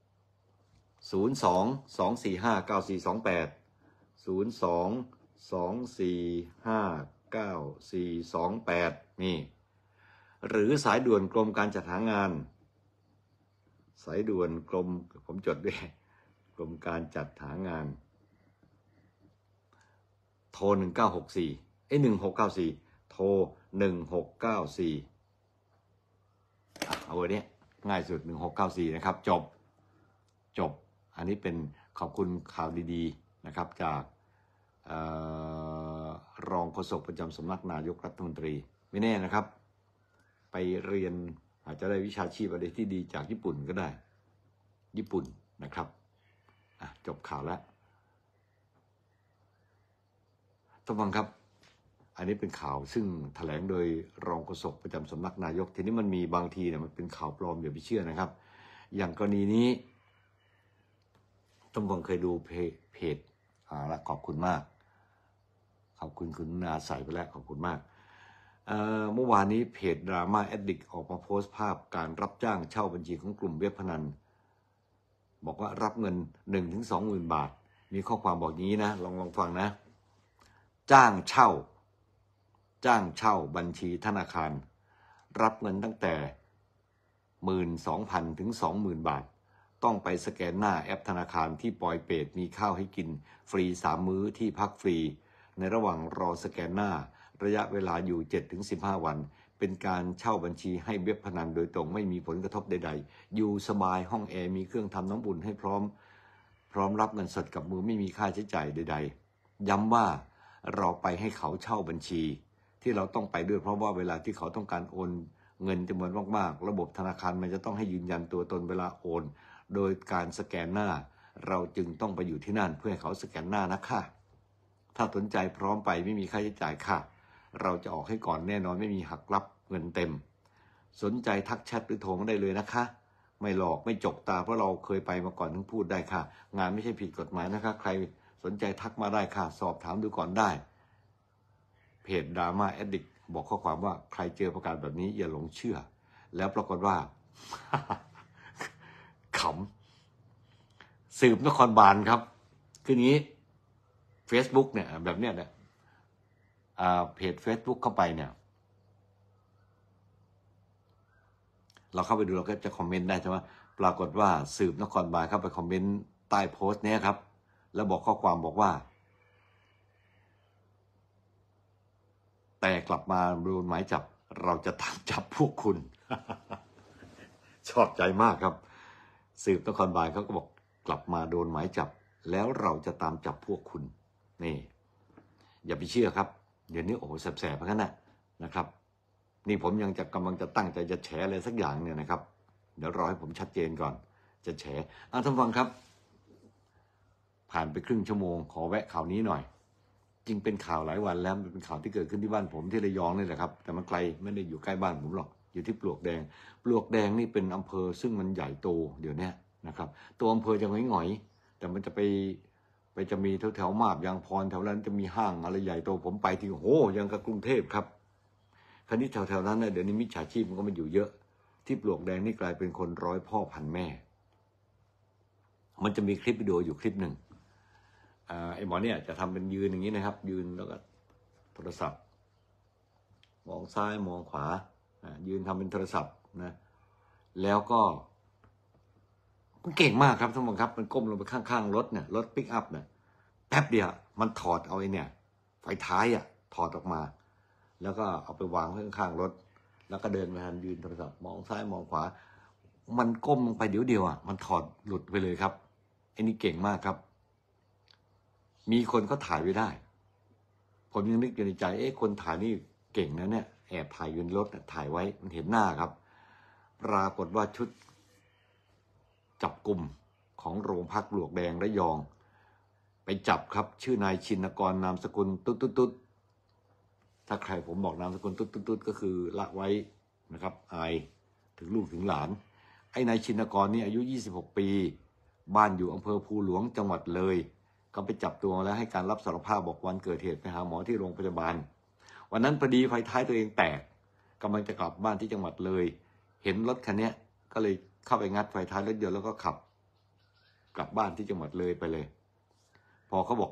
02-245-9428 นี่หรือสายด่วนกรมการจัดหางานสายด่วนกรมผมจดด้วยกรมการจัดหางานโทร1694โทร1694เอาไว้เนี่ยง่ายสุด1694นะครับจบอันนี้เป็นขอบคุณข่าวดีๆนะครับจากรองโฆษกประจำสำนักนายกรัฐมนตรีไม่แน่นะครับไปเรียนอาจจะได้วิชาชีพอะไรที่ดีจากญี่ปุ่นก็ได้ญี่ปุ่นนะครับจบข่าวแล้วท่านผู้ฟังครับอันนี้เป็นข่าวซึ่งแถลงโดยรองโฆษกประจำสำนักนายกทีนี้มันมีบางทีเนี่ยมันเป็นข่าวปลอมอย่าไปเชื่อนะครับอย่างกรณีนี้ท่านผู้ฟังเคยดูเพจและขอบคุณมากขอบคุณคุณนาใส่ไปแล้วขอบคุณมากเมื่อวานนี้เพจดราม่าแอดดิกออกมาโพสต์ภาพการรับจ้างเช่าบัญชีของกลุ่มเว็บพนันบอกว่ารับเงิน 1-20,000 บาทมีข้อความบอกอย่างนี้นะลองฟังนะจ้างเช่าบัญชีธนาคารรับเงินตั้งแต่ 12,000 ถึง 20,000 บาทต้องไปสแกนหน้าแอปธนาคารที่ปอยเปตมีข้าวให้กินฟรี3 มื้อที่พักฟรีในระหว่างรอสแกนหน้าระยะเวลาอยู่ 7-15 วันเป็นการเช่าบัญชีให้เว็บพนันโดยตรงไม่มีผลกระทบใดๆอยู่สบายห้องแอร์มีเครื่องทำน้ำอุ่นให้พร้อมรับเงินสดกับมือไม่มีค่าใช้จ่ายใดๆย้ำว่าเราไปให้เขาเช่าบัญชีที่เราต้องไปด้วยเพราะว่าเวลาที่เขาต้องการโอนเงินจำนวนมากๆระบบธนาคารมันจะต้องให้ยืนยันตัวตนเวลาโอนโดยการสแกนหน้าเราจึงต้องไปอยู่ที่นั่นเพื่อให้เขาสแกนหน้านะคะถ้าสนใจพร้อมไปไม่มีค่าใช้จ่ายค่ะเราจะออกให้ก่อนแน่นอนไม่มีหักรับเงินเต็มสนใจทักแชทหรือโทรมาได้เลยนะคะไม่หลอกไม่จกตาเพราะเราเคยไปมาก่อนถึงพูดได้ค่ะงานไม่ใช่ผิดกฎหมายนะคะใครสนใจทักมาได้ค่ะสอบถามดูก่อนได้เพจดราม่าแอดดิกบอกข้อความว่าใครเจอประกาศแบบนี้อย่าหลงเชื่อแล้วปรากฏว่า ขำสืบนครบาลครับคือนี้ Facebook เนี่ยแบบเนี้ยเนี่ยเพจ Facebook เข้าไปเนี่ยเราเข้าไปดูเราก็จะคอมเมนต์ได้ใช่ไหมปรากฏว่าสืบนครบาลเข้าไปคอมเมนต์ใต้โพสต์นี้ครับแล้วบอกข้อความบอกว่าแต่กลับมาโดนหมายจับเราจะตามจับพวกคุณ ชอบใจมากครับสืบนครบาลเขาก็บอกกลับมาโดนหมายจับแล้วเราจะตามจับพวกคุณนี่อย่าไปเชื่อครับเดี๋ยวนี้โอ้โหแสบๆเหมือนกันนะครับนี่ผมยังกำลังจะตั้งใจจะแฉอะไรสักอย่างเนี่ยนะครับเดี๋ยวรอให้ผมชัดเจนก่อนจะแฉท่านฟังครับผ่านไปครึ่งชั่วโมงขอแวะข่าวนี้หน่อยจริงเป็นข่าวหลายวันแล้วเป็นข่าวที่เกิดขึ้นที่บ้านผมที่ระยองนี่แหละครับแต่มันไกลไม่ได้อยู่ใกล้บ้านผมหรอกอยู่ที่ปลวกแดงปลวกแดงนี่เป็นอำเภอซึ่งมันใหญ่โตเดี๋ยวนี้นะครับตัวอำเภอจะหงอยๆแต่มันจะไปจะมีแถวมาบยางพรแถวนั้นจะมีห้างอะไรใหญ่โตผมไปที่โหยังกับกรุงเทพครับคราวนี้แถวๆนั้นเนี่ยเดี๋ยวนี้มิจฉาชีพมันก็มาอยู่เยอะที่ปลวกแดงนี่กลายเป็นคนร้อยพ่อพันแม่มันจะมีคลิปวิดีโออยู่คลิปหนึ่งไอ้หมอเนี่ยจะทำเป็นยืนอย่างนี้นะครับยืนแล้วก็โทรศัพท์มองซ้ายมองขวายืนทำเป็นโทรศัพท์นะแล้วก็มันเก่งมากครับท่านผู้ชมครับมันก้มลงไปข้างๆรถเนี่ยรถปิกอัพเนี่ยแป๊บเดียวมันถอดเอาไอ้เนี่ยไฟท้ายถอดออกมาแล้วก็เอาไปวางข้างๆรถแล้วก็เดินไปทันยืนโทรศัพท์มองซ้ายมองขวามันก้มลงไปเดี๋ยวเดียวมันถอดหลุดไปเลยครับไอ้นี่เก่งมากครับมีคนเขาถ่ายไว้ได้ผมยังนึกอยู่ในใจคนถ่ายนี่เก่งนะเนี่ยแอบถ่ายอยู่ในรถถ่ายไว้มันเห็นหน้าครับปรากฏว่าชุดจับกลุ่มของโรงพักปลวกแดงระยองไปจับครับชื่อนายชินกรนามสกุลตุ๊ดถ้าใครผมบอกนามสกุลตุ๊ดก็คือละไว้นะครับอายถึงลูกถึงหลานไอ้นายชินกรนี่อายุ26ปีบ้านอยู่อำเภอภูหลวงจังหวัดเลยก็ไปจับตัวแล้วให้การรับสารภาพบอกวันเกิดเหตุไปหาหมอที่โรงพยาบาลวันนั้นพอดีไฟท้ายตัวเองแตกกำลังจะกลับบ้านที่จังหวัดเลยเห็นรถคันนี้ก็เลยเข้าไปงัดไฟท้ายรถยนต์แล้วก็ขับกลับบ้านที่จังหวัดเลยไปเลยพอเขาบอก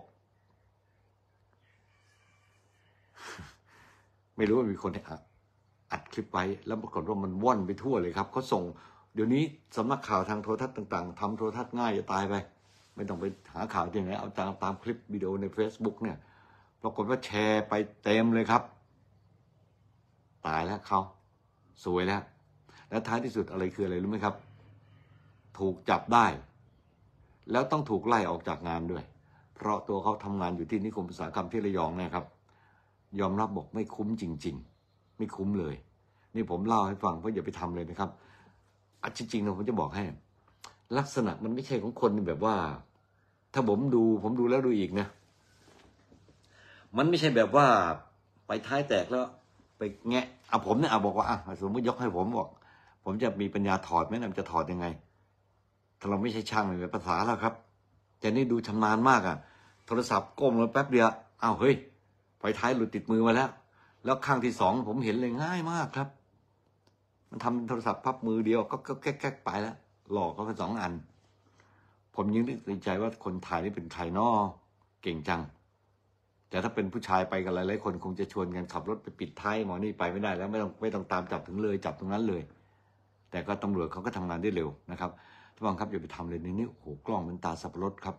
ไม่รู้ว่ามีคนอัดคลิปไว้แล้วปรากฏว่ามันว่อนไปทั่วเลยครับเขาส่งเดี๋ยวนี้สำนักข่าวทางโทรทัศน์ต่างๆทำโทรทัศน์ง่ายจะตายไปไม่ต้องไปหาข่าวที่ไหนเอาตามคลิปวิดีโอใน Facebook เนี่ยปรากฏว่าแชร์ไปเต็มเลยครับตายแล้วเขาสวยแล้วและท้ายที่สุดอะไรคืออะไรรู้ไหมครับถูกจับได้แล้วต้องถูกไล่ออกจากงานด้วยเพราะตัวเขาทำงานอยู่ที่นิคมอุตสาหกรรมที่ระยองนะครับยอมรับบอกไม่คุ้มจริงๆไม่คุ้มเลยนี่ผมเล่าให้ฟังเพราะอย่าไปทำเลยนะครับจริงๆนะผมจะบอกให้ลักษณะมันไม่ใช่ของคนแบบว่าถ้าผมดูแล้วดูอีกนะมันไม่ใช่แบบว่าไปท้ายแตกแล้วไปแงะผมเนี่ยบอกว่าสมมติยกให้ผมบอกผมจะมีปัญญาถอดไหมนะจะถอดยังไงถ้าเราไม่ใช่ช่างในภาษาแล้วครับแต่นี่ดูชำนาญมากโทรศัพท์ก้มแล้วแป๊บเดียวเฮ้ยไฟท้ายหลุดติดมือมาแล้วข้างที่2ผมเห็นเลยง่ายมากครับมันทำโทรศัพท์พับมือเดียวก็แก๊กไปแล้วหลอกเขาไป2 อันผมยังนึกในใจว่าคนถ่ายนี่เป็นใครน้อเก่งจังแต่ถ้าเป็นผู้ชายไปกันหลายๆคนคงจะชวนกันขับรถไปปิดท้ายหมอนี่ไปไม่ได้แล้วไม่ต้องตามจับถึงเลยจับตรงนั้นเลยแต่ก็ตำรวจเขาก็ทำงานได้เร็วนะครับท่านผู้ชมครับอย่าไปทำเลยนี่โอ้โหกล้องเป็นตาสับปะรดครับ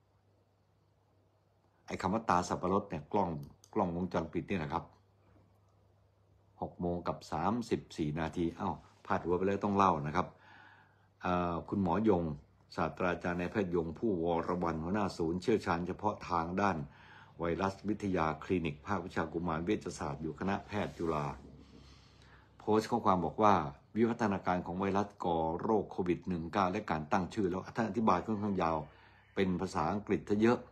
ไอ้คำว่าตาสับปะรดเนี่ยกล้องวงจรปิดนี่แหละครับ6:34 นาทีพลาดหัวไปแล้วต้องเล่านะครับคุณหมอยงศาสตราจารย์นายแพทย์ยงผู้วรวรรณหัวหน้าศูนย์เชี่ยวชาญเฉพาะทางด้านไวรัสวิทยาคลินิกภาควิชากุมารเวชศาสตร์อยู่คณะแพทย์จุฬาโพสต์ข้อความบอกว่าวิวัฒนาการของไวรัสก่อโรคโควิด -19 และการตั้งชื่อแล้วท่านอธิบายค่อนข้างยาวเป็นภาษาอังกฤษซะเยอะ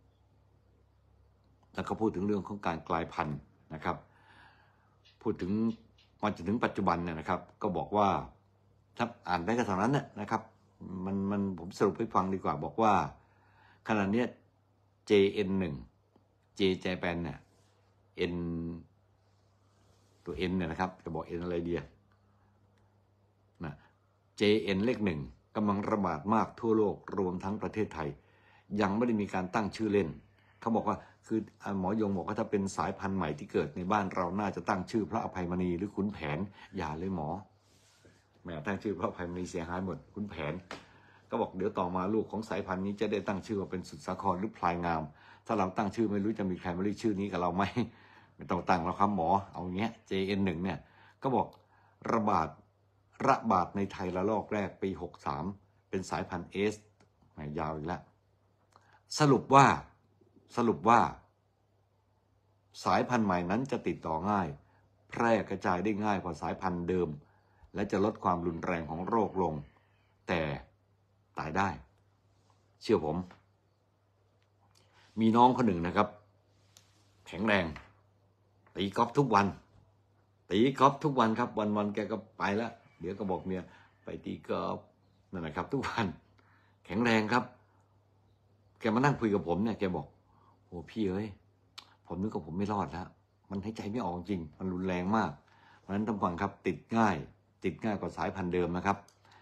แล้วก็พูดถึงเรื่องของการกลายพันธุ์นะครับพูดถึงมาจนถึงปัจจุบันเนี่ยนะครับก็บอกว่าถ้าอ่านได้ก็เท่านั้นนะครับมันผมสรุปให้ฟังดีกว่าบอกว่าขณะนี้ JN1 J Japan เนี่ยตัว N เนี่ยนะครับจะบอก N อะไรดีนะ JN เลข 1กำลังระบาดมากทั่วโลกรวมทั้งประเทศไทยยังไม่ได้มีการตั้งชื่อเล่นเขาบอกว่าคือหมอยงบอกว่าถ้าเป็นสายพันธุ์ใหม่ที่เกิดในบ้านเราน่าจะตั้งชื่อพระอภัยมณีหรือขุนแผนอย่าเลยหมอแม่ตั้งชื่อพระอภัยมณีเสียหายหมดขุนแผนก็บอกเดี๋ยวต่อมาลูกของสายพันธุ์นี้จะได้ตั้งชื่อว่าเป็นสุดสาครหรือพลายงามถ้าเราตั้งชื่อไม่รู้จะมีใครมาเรียกชื่อนี้กับเราไหมไม่ต้องตั้งแล้วครับหมอเอาอย่างเงี้ย JN1 เนี่ยก็บอกระบาดในไทยระลอกแรกปี63เป็นสายพันธุ์ S ยาวอีกแล้วสรุปว่าสายพันธุ์ใหม่นั้นจะติดต่อง่ายแพร่กระจายได้ง่ายกว่าสายพันธุ์เดิมและจะลดความรุนแรงของโรคลงแต่ตายได้เชื่อผมมีน้องคนหนึ่งนะครับแข็งแรงตีกอล์ฟทุกวันครับวันแกก็ไปแล้วเดี๋ยวก็บอกเมียไปตีกอล์ฟนั่นนะครับทุกวันแข็งแรงครับแกมานั่งคุยกับผมเนี่ยแกบอกโอ้พี่เอ้ยผมนึกว่าผมไม่รอดแล้วมันหายใจไม่ออกจริงมันรุนแรงมากเพราะฉะนั้นท่านฟังครับติดง่ายกว่าสายพันธุ์เดิมนะครับ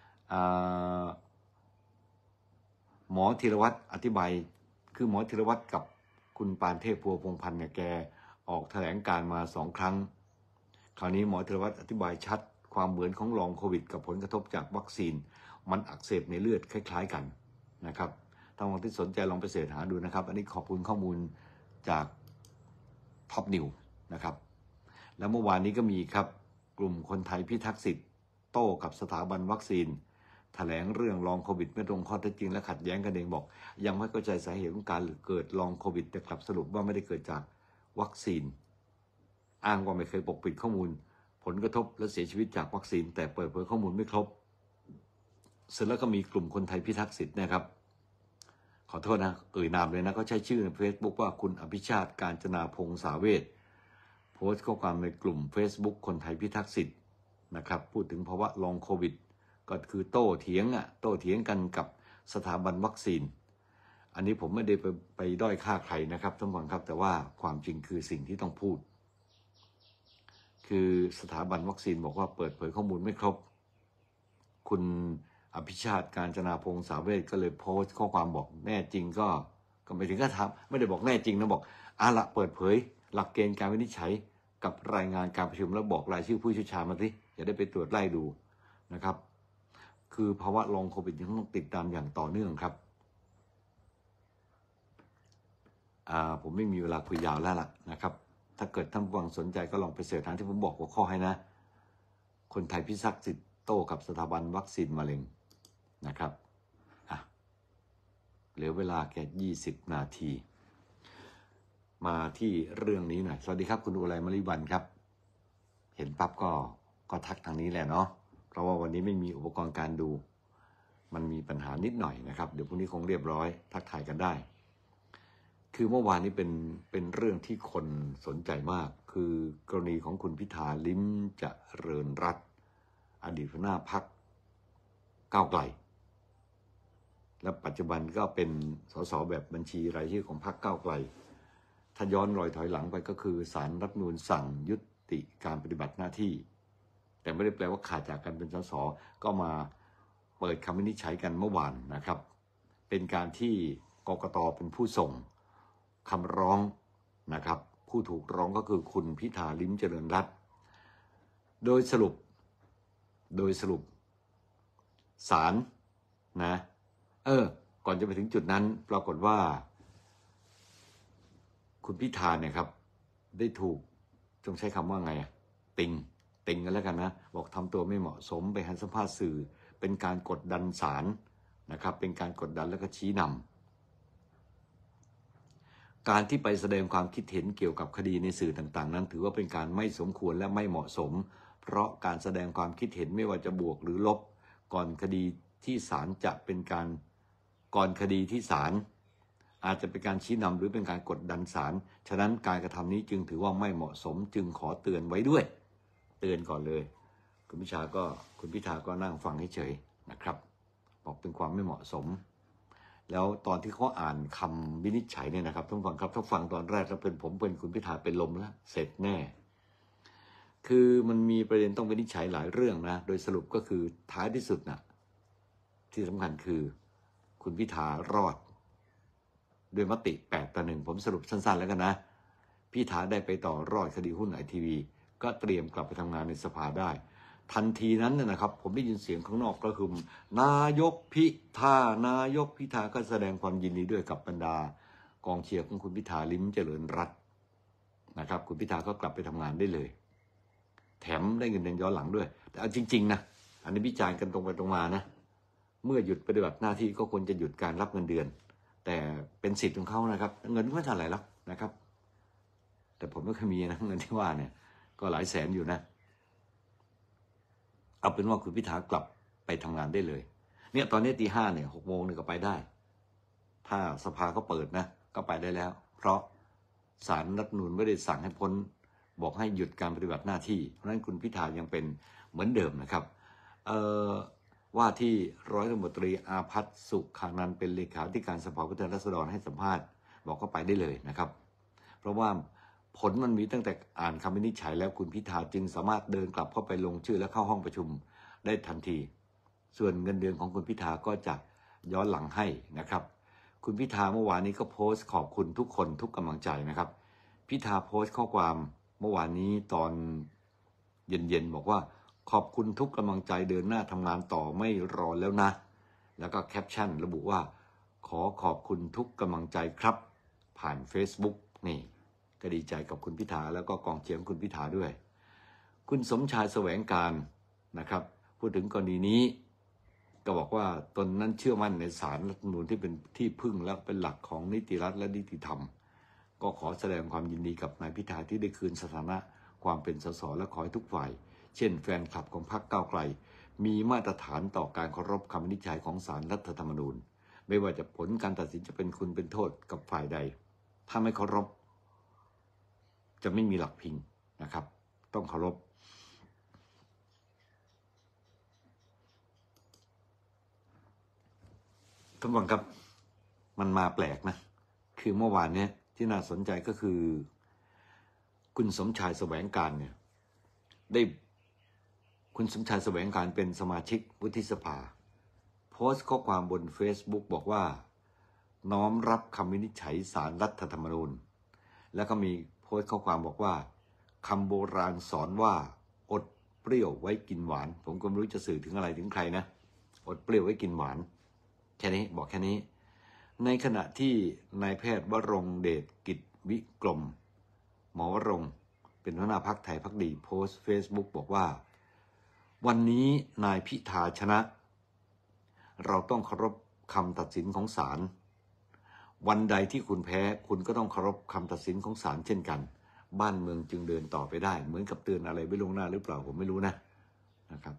หมอธีรวัตรอธิบายคือหมอธีรวัตรกับคุณปานเทพพัวพงษ์พันธ์เนี่ยแกออกแถลงการมา2 ครั้งคราวนี้หมอธีรวัตรอธิบายชัดความเหมือนของลองโควิดกับผลกระทบจากวัคซีนมันอักเสบในเลือดคล้ายๆกันนะครับถ้าท่านที่สนใจลองไปเสิร์ชหาดูนะครับอันนี้ขอบคุณข้อมูลจากท็อปนิวนะครับแล้วเมื่อวานนี้ก็มีครับกลุ่มคนไทยพิทักษ์สิทธิ์โต้กับสถาบันวัคซีนแถลงเรื่องลองโควิดไม่ตรงข้อเท็จจริงและขัดแย้งกันเองบอกยังไม่เข้าใจสาเหตุของการเกิดลองโควิดแต่กลับสรุปว่าไม่ได้เกิดจากวัคซีนอ้างว่าไม่เคยปกปิดข้อมูลผลกระทบและเสียชีวิตจากวัคซีนแต่เปิดเผยข้อมูลไม่ครบเสร็จแล้วก็มีกลุ่มคนไทยพิทักษ์สิทธิ์นะครับขอโทษนะนามเลยนะเขาใช้ชื่อใน Facebook ว่าคุณอภิชาติกาญจนาพงษาเวชโพสต์ข้อความในกลุ่ม Facebook คนไทยพิทักษ์สิทธิ์นะครับพูดถึงภาวะลองโควิดก็คือโต้เถียงกันกับสถาบันวัคซีนอันนี้ผมไม่ได้ไปด้อยค่าใครนะครับท่านผู้ชมครับแต่ว่าความจริงคือสิ่งที่ต้องพูดคือสถาบันวัคซีนบอกว่าเปิดเผยข้อมูลไม่ครบคุณอภิชาติกาญจนาพงษาเวชก็เลยโพสต์ข้อความบอกแน่จริงก็ไม่ถึงก็ทำไม่ได้บอกแน่จริงนะบอกละเปิดเผยหลักเกณฑ์การวินิจฉัยกับรายงานการประชุมแล้วบอกรายชื่อผู้เชี่ยวชาญมาสิจะได้ไปตรวจไล่ดูนะครับคือภาวะลองโควิดยังต้องติดตามอย่างต่อเนื่องครับผมไม่มีเวลาคุยยาวแล้วล่ะนะครับถ้าเกิดท่านผู้ฟังสนใจก็ลองไปเสิร์ชหาที่ผมบอกหัวข้อให้นะคนไทยพิทักษ์สิทธิ์โต้กับสถาบันวัคซีนมะเร็งนะครับเหลือเวลาแค่20 นาทีมาที่เรื่องนี้หน่อยสวัสดีครับคุณอุไรมริวันครับเห็นปั๊บก็ทักทางนี้แหละเนาะเพราะว่าวันนี้ไม่มีอุปกรณ์การดูมันมีปัญหานิดหน่อยนะครับเดี๋ยวพรุ่งนี้คงเรียบร้อยทักทายกันได้คือเมื่อวานนี้เป็นเรื่องที่คนสนใจมากคือกรณีของคุณพิธาลิ้มเจริญรัตน์อดีตหัวหน้าพรรคก้าวไกลและปัจจุบันก็เป็นสสแบบบัญชีรายชื่อของพรรคก้าวไกลถ้าย้อนรอยถอยหลังไปก็คือศาลรัฐธรรมนูญสั่งยุติการปฏิบัติหน้าที่แต่ไม่ได้แปลว่าขาดจากการเป็นสสก็มาเปิดคำวินิจฉัยกันเมื่อวานนะครับเป็นการที่กกต.เป็นผู้ส่งคำร้องนะครับผู้ถูกร้องก็คือคุณพิธาลิ้มเจริญรัตน์โดยสรุปศาลนะก่อนจะไปถึงจุดนั้นปรากฏว่าคุณพิธาเนี่ยครับได้ถูกต้องใช้คำว่าไงติงกันแล้วกันนะบอกทำตัวไม่เหมาะสมไปให้สัมภาษณ์สื่อเป็นการกดดันศาลนะครับเป็นการกดดันแล้วก็ชี้นำการที่ไปแสดงความคิดเห็นเกี่ยวกับคดีในสื่อต่างๆนั้นถือว่าเป็นการไม่สมควรและไม่เหมาะสมเพราะการแสดงความคิดเห็นไม่ว่าจะบวกหรือลบก่อนคดีที่ศาลจะเป็นการก่อนคดีที่ศาลอาจจะเป็นการชี้นำหรือเป็นการกดดันศาลฉะนั้นการกระทำนี้จึงถือว่าไม่เหมาะสมจึงขอเตือนไว้ด้วยเตือนก่อนเลยคุณพิธาก็นั่งฟังเฉยๆนะครับบอกเป็นความไม่เหมาะสมแล้วตอนที่เขาอ่านคำวินิจฉัยเนี่ยนะครับท่านฟังครับถ้าฟังตอนแรกแล้วเป็นผมเป็นคุณพิธาเป็นลมแล้วเสร็จแน่คคือมันมีประเด็นต้องวินิจฉัยหลายเรื่องนะโดยสรุปก็คือท้ายที่สุดนะที่สำคัญคือคุณพิธารอดด้วยมติ8-1ผมสรุปสั้นๆแล้วกันนะพิธาได้ไปต่อรอดคดีหุ้นITVก็เตรียมกลับไปทำงานในสภาได้ทันทีนั้นนะครับผมได้ยินเสียงข้างนอกก็คือนายกพิธาก็แสดงความยินดีด้วยกับบรรดากองเชียร์ของคุณพิธาลิ้มเจริญรัตน์นะครับคุณพิธาก็กลับไปทำงานได้เลยแถมได้เงินเดือนย้อนหลังด้วยแต่เอาจริงๆนะอันนี้วิจารณ์กันตรงไปตรงมานะเมื่อหยุดปฏิบัติหน้าที่ก็ควรจะหยุดการรับเงินเดือนแต่เป็นสิทธิ์ของเขานะครับเงินไม่เท่าไหร่หรอกนะครับแต่ผมไม่เคยมีนะเงินที่ว่าเนี่ยก็หลายแสนอยู่นะเอาเป็นว่าคุณพิธากลับไปทำงานได้เลยเนี่ยตอนนี้ตี 5เนี่ย6 โมงเนี่ยก็ไปได้ถ้าสภาก็เปิดนะก็ไปได้แล้วเพราะศาลรัฐธรรมนูญไม่ได้สั่งให้พ้นบอกให้หยุดการปฏิบัติหน้าที่เพราะฉะนั้นคุณพิธายังเป็นเหมือนเดิมนะครับว่าที่ร้อยตำรวจตรีอาภัสสุขานันท์เป็นเลขาธิการสภาผู้แทนราษฎรให้สัมภาษณ์บอกก็ไปได้เลยนะครับเพราะว่าผลมันมีตั้งแต่อ่านคำวินิจฉัยแล้วคุณพิธาจึงสามารถเดินกลับเข้าไปลงชื่อและเข้าห้องประชุมได้ทันทีส่วนเงินเดือนของคุณพิธาก็จะย้อนหลังให้นะครับคุณพิธาเมื่อวานนี้ก็โพสต์ขอบคุณทุกคนทุกกำลังใจนะครับพิธาโพสต์ข้อความเมื่อวานนี้ตอนเย็นๆบอกว่าขอบคุณทุกกำลังใจเดินหน้าทำงานต่อไม่รอแล้วนะแล้วก็แคปชั่นระบุว่าขอขอบคุณทุกกำลังใจครับผ่าน Facebook นี่ก็ดีใจกับคุณพิธาแล้วก็กองเชียร์คุณพิธาด้วยคุณสมชายแสวงการนะครับพูดถึงกรณีนี้ก็บอกว่าตนนั้นเชื่อมั่นในศาลรัฐธรรมนูญที่เป็นที่พึ่งและเป็นหลักของนิติรัฐและนิติธรรมก็ขอแสดงความยินดีกับนายพิธาที่ได้คืนสถานะความเป็นสสและขอให้ทุกฝ่ายเช่นแฟนคลับของพรรคก้าวไกลมีมาตรฐานต่อการเคารพคำวินิจฉัยของศาลรัฐธรรมนูญไม่ว่าจะผลการตัดสินจะเป็นคุณเป็นโทษกับฝ่ายใดถ้าไม่เคารพจะไม่มีหลักพิงนะครับต้องเคารพท่านผู้ชมครับมันมาแปลกนะคือเมื่อวานนี้ที่น่าสนใจก็คือคุณสมชายแสวงการเนี่ยได้คุณสมชายแสวงการเป็นสมาชิกวุฒิสภาโพสต์ข้อความบน Facebook บอกว่าน้อมรับคำวินิจฉัยศาลรัฐธรรมนูญแล้วก็มีโพสต์ข้อความบอกว่าคำโบราณสอนว่าอดเปรี้ยวไว้กินหวานผมก็ไม่รู้จะสื่อถึงอะไรถึงใครนะอดเปรี้ยวไว้กินหวานแค่นี้บอกแค่นี้ในขณะที่นายแพทย์วรงค์เดชกิจวิกรมหมอวรงค์เป็นหัวหน้าพรรคไทยพรรคดีโพสต์ Facebook บอกว่าวันนี้นายพิธาชนะเราต้องเคารพคำตัดสินของศาลวันใดที่คุณแพ้คุณก็ต้องเคารพคำตัดสินของศาลเช่นกันบ้านเมืองจึงเดินต่อไปได้เหมือนกับเตือนอะไรไว้ล่วงหน้าหรือเปล่าผมไม่รู้นะครับ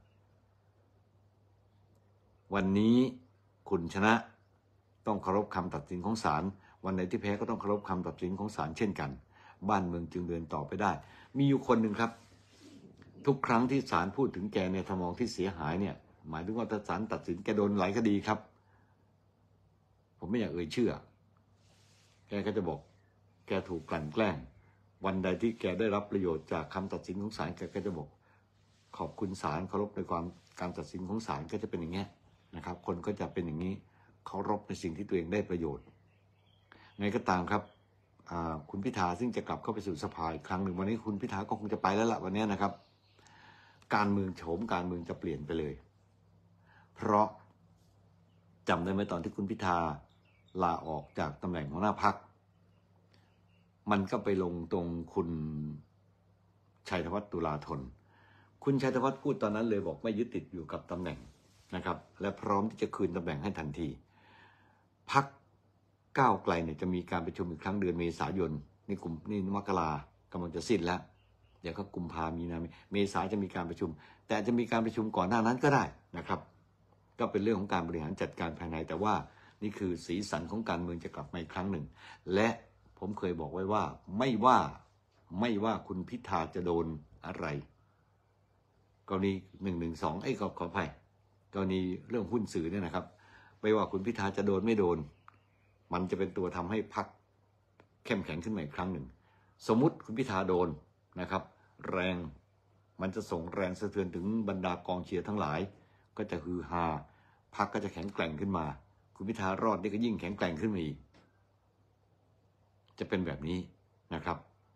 วันนี้คุณชนะต้องเคารพคำตัดสินของศาลวันไหนที่แพ้ก็ต้องเคารพคำตัดสินของศาลเช่นกันบ้านเมืองจึงเดินต่อไปได้มีอยู่คนหนึ่งครับทุกครั้งที่ศาลพูดถึงแกในทำนองที่เสียหายเนี่ยหมายถึงว่าถ้าศาลตัดสินแกโดนหลายคดีครับผมไม่อยากเอ่ยชื่อแกก็จะบอกแกถูกกลั่นแกล้งวันใดที่แกได้รับประโยชน์จากคำตัดสินของศาลแกก็จะบอกขอบคุณศาลเคารพในการตัดสินของศาลก็จะเป็นอย่างนี้นะครับคนก็จะเป็นอย่างนี้เคารพในสิ่งที่ตัวเองได้ประโยชน์ไงก็ตามครับคุณพิธาซึ่งจะกลับเข้าไปสู่สภาอีกครั้งหนึ่งวันนี้คุณพิธาก็คงจะไปแล้วล่ะวันนี้นะครับการเมืองโฉมการเมืองจะเปลี่ยนไปเลยเพราะจำได้ไหมตอนที่คุณพิธาลาออกจากตำแหน่งหัวหน้าพรรคมันก็ไปลงตรงคุณชัยธวัฒน์ตุลาธนคุณชัยธวัฒน์พูดตอนนั้นเลยบอกไม่ยึดติดอยู่กับตำแหน่งนะครับและพร้อมที่จะคืนตำแหน่งให้ทันทีพรรคก้าวไกลเนี่ยจะมีการประชุมอีกครั้งเดือนเมษายนนี่มกรากำลังจะสิ้นแล้วเดี๋ยวก็กุมภามีนาเมษาจะมีการประชุมแต่จะมีการประชุมก่อนหน้านั้นก็ได้นะครับก็เป็นเรื่องของการบริหารจัดการภายในแต่ว่านี่คือสีสันของการเมืองจะกลับมาอีกครั้งหนึ่งและผมเคยบอกไว้ว่าไม่ว่าคุณพิธาจะโดนอะไรกรณี112ขออภัยกรณีเรื่องหุ้นสื่อเนี่ยนะครับไม่ว่าคุณพิธาจะโดนไม่โดนมันจะเป็นตัวทำให้พรรคเข้มแข็งขึ้นมาอีกครั้งหนึ่งสมมุติคุณพิธาโดนนะครับแรงมันจะส่งแรงสะเทือนถึงบรรดากองเชียร์ทั้งหลายก็จะฮือฮาพรรคก็จะแข็งแกร่งขึ้นมาคุณพิธารอดนี่ก็ยิ่งแข็งแกร่งขึ้นมาอีกจะเป็นแบบนี้นะครับ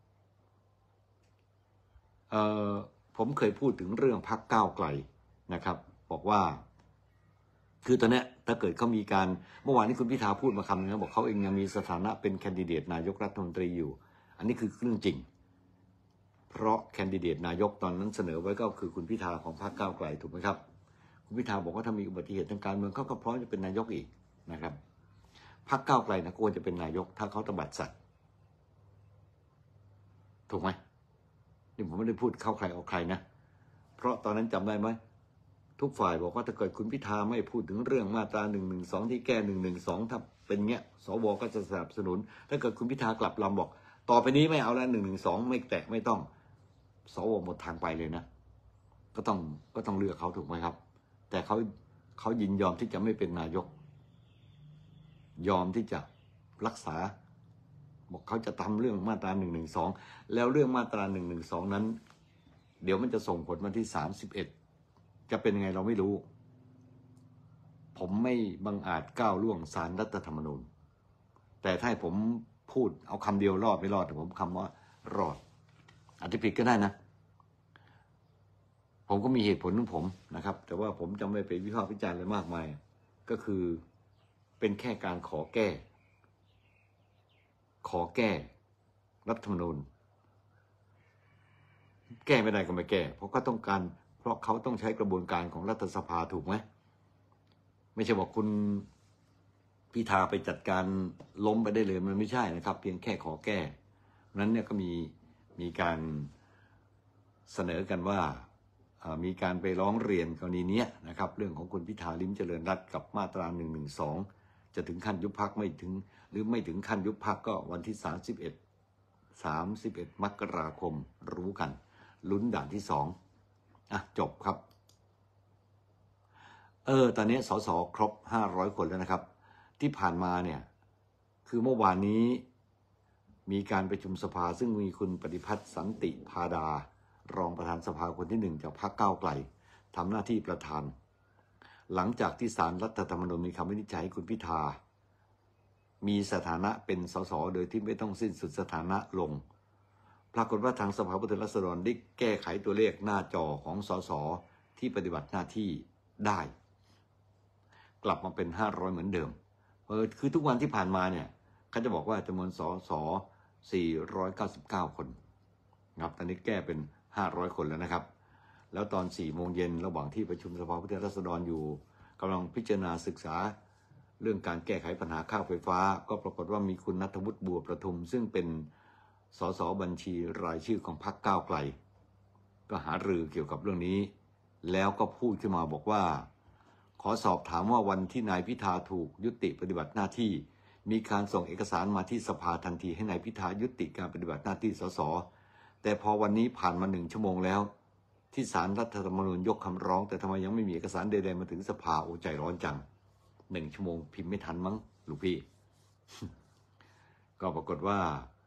ผมเคยพูดถึงเรื่องพรรคก้าวไกลนะครับบอกว่าคือตอนนี้ถ้าเกิดเขามีการเมื่อวานนี้คุณพิธาพูดมาคำนึงนะบอกเขาเองยังมีสถานะเป็นแคนดิเดตนายกรัฐมนตรีอยู่อันนี้คือเรื่องจริงเพราะแคนดิเดตนายกตอนนั้นเสนอไว้ก็คือคุณพิธาของพรรคก้าวไกลถูกไหมครับคุณพิธาบอกว่าถ้ามีอุบัติเหตุทางการเมืองเขาก็พร้อมจะเป็นนายกอีกนะครับพรรคก้าวไกลนะควรจะเป็นนายกถ้าเขาตบัดสัตว์ถูกไหมนี่ผมไม่ได้พูดเข้าใครออกใครนะเพราะตอนนั้นจำได้ไหมทุกฝ่ายบอกว่าถ้าเกิดคุณพิธาไม่พูดถึงเรื่องมาตรา112ที่แก้112ถ้าเป็นเงี้ยสวก็จะสนับสนุนถ้าเกิดคุณพิธากลับลำบอกต่อไปนี้ไม่เอาแล้ว112ไม่แตะไม่ต้องสวหมดทางไปเลยนะก็ต้องเลือกเขาถูกไหมครับแต่เขายินยอมที่จะไม่เป็นนายกยอมที่จะรักษาบอกเขาจะทำเรื่องมาตรา112แล้วเรื่องมาตรา112นั้นเดี๋ยวมันจะส่งผลวันที่31จะเป็นยังไงเราไม่รู้ผมไม่บังอาจก้าวล่วงศาลรัฐธรรมนูญแต่ถ้าให้ผมพูดเอาคำเดียวรอดไม่รอดแต่ผมคำว่ารอดอาจจะผิดก็ได้นะผมก็มีเหตุผลของผมนะครับแต่ว่าผมจะไม่ไปวิพากษ์วิจารณ์อะไรมากมายก็คือเป็นแค่การขอแก้รัฐธรรมนูญแก้ไม่ได้ก็ไม่แก้เพราะเขาต้องใช้กระบวนการของรัฐสภาถูกไหมไม่ใช่บอกคุณพิธาไปจัดการล้มไปได้เลยมันไม่ใช่นะครับเพียงแค่ขอแก้นั้นเนี่ยก็มีการเสนอกันว่ามีการไปร้องเรียนกรณีนี้นะครับเรื่องของคุณพิธาลิ้มเจริญรัตน์กับมาตรา112จะถึงขั้นยุบพรรคไม่ถึงหรือไม่ถึงขั้นยุบพรรคก็วันที่31มกราคมรู้กันลุ้นด่านที่2จบครับตอนนี้สสครบ500คนแล้วนะครับที่ผ่านมาเนี่ยคือเมื่อวานนี้มีการประชุมสภาซึ่งมีคุณปฏิพัฒน์สันติพาดารองประธานสภาคนที่1จากพรรคก้าวไกลทำหน้าที่ประธานหลังจากที่ศาลรัฐธรรมนูญมีคำวินิจฉัยให้คุณพิธามีสถานะเป็นสสโดยที่ไม่ต้องสิ้นสุดสถานะลงปรากฏว่าทางสภาผู้แทนราษฎรได้แก้ไขตัวเลขหน้าจอของสสที่ปฏิบัติหน้าที่ได้กลับมาเป็น500เหมือนเดิมคือทุกวันที่ผ่านมาเนี่ยเขาจะบอกว่าจำนวนสส499คนครับตอนนี้แก้เป็น500คนแล้วนะครับแล้วตอน4 โมงเย็นระหว่างที่ประชุมสภาผู้แทนราษฎรอยู่กำลังพิจารณาศึกษาเรื่องการแก้ไขปัญหาค่าไฟฟ้าก็ปรากฏว่ามีคุณณัฐวุฒิบัวประทุมซึ่งเป็นสสบัญชีรายชื่อของพรรคก้าวไกลก็หารือเกี่ยวกับเรื่องนี้แล้วก็พูดขึ้นมาบอกว่าขอสอบถามว่าวันที่นายพิธาถูกยุติปฏิบัติหน้าที่มีการส่งเอกสารมาที่สภาทันทีให้นายพิธายุติการปฏิบัติหน้าที่สสแต่พอวันนี้ผ่านมา1 ชั่วโมงแล้วที่ศาลรัฐธรรมนูญยกคำร้องแต่ทำไมยังไม่มีเอกสารใดๆมาถึงสภาโอ้ใจร้อนจัง1 ชั่วโมงพิมพ์ไม่ทันมั้งลูกพี่ ก็ปรากฏว่า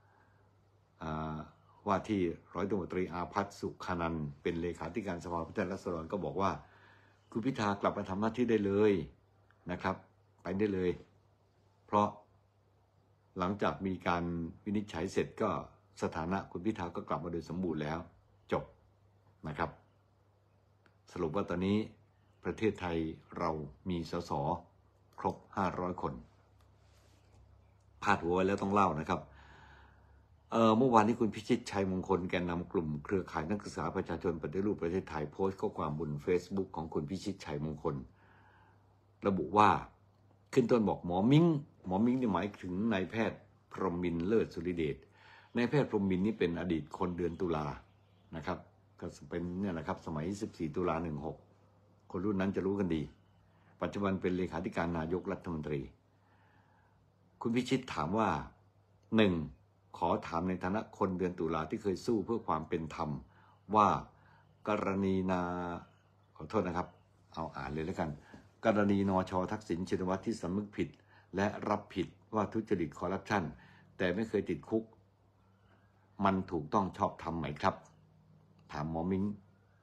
ที่ร้อยตำรวจตรีอาภัสสุขนันท์เป็นเลขาธิการสภาผู้แทนราษฎรก็บอกว่าคุณพิธากลับมาทำหน้าที่ได้เลยนะครับไปได้เลยเพราะหลังจากมีการวินิจฉัยเสร็จก็สถานะคุณพิธาก็กลับมาโดยสมบูรณ์แล้วจบนะครับสรุปว่าตอนนี้ประเทศไทยเรามีสสครบ500คนพาดหัวไว้แล้วต้องเล่านะครับเมื่อวานนี้คุณพิชิตชัยมงคลแกนนำกลุ่มเครือข่ายนักศึกษาประชาชนปฏิรูปประเทศไทยโพสต์ข้อความบน Facebook ของคุณพิชิตชัยมงคลระบุว่าขึ้นต้นบอกหมอมิ้งนี่หมายถึงนายแพทย์พรหมินทร์เลิศสุริเดชนายแพทย์พรหมินทร์นี่เป็นอดีตคนเดือนตุลานะครับก็เป็นเนี่ยแหละครับสมัย14 ตุลา 16คนรุ่นนั้นจะรู้กันดีปัจจุบันเป็นเลขาธิการนายกรัฐมนตรีคุณพิชิตถามว่า1ขอถามในฐานะคนเดือนตุลาที่เคยสู้เพื่อความเป็นธรรมว่ากรณีขอโทษนะครับเอาอ่านเลยแล้วกันกรณีนช.ทักษิณชินวัตรที่สำนึกผิดและรับผิดว่าทุจริตคอร์รัปชันแต่ไม่เคยติดคุกมันถูกต้องชอบธรรมไหมครับถามหมอมิ้ง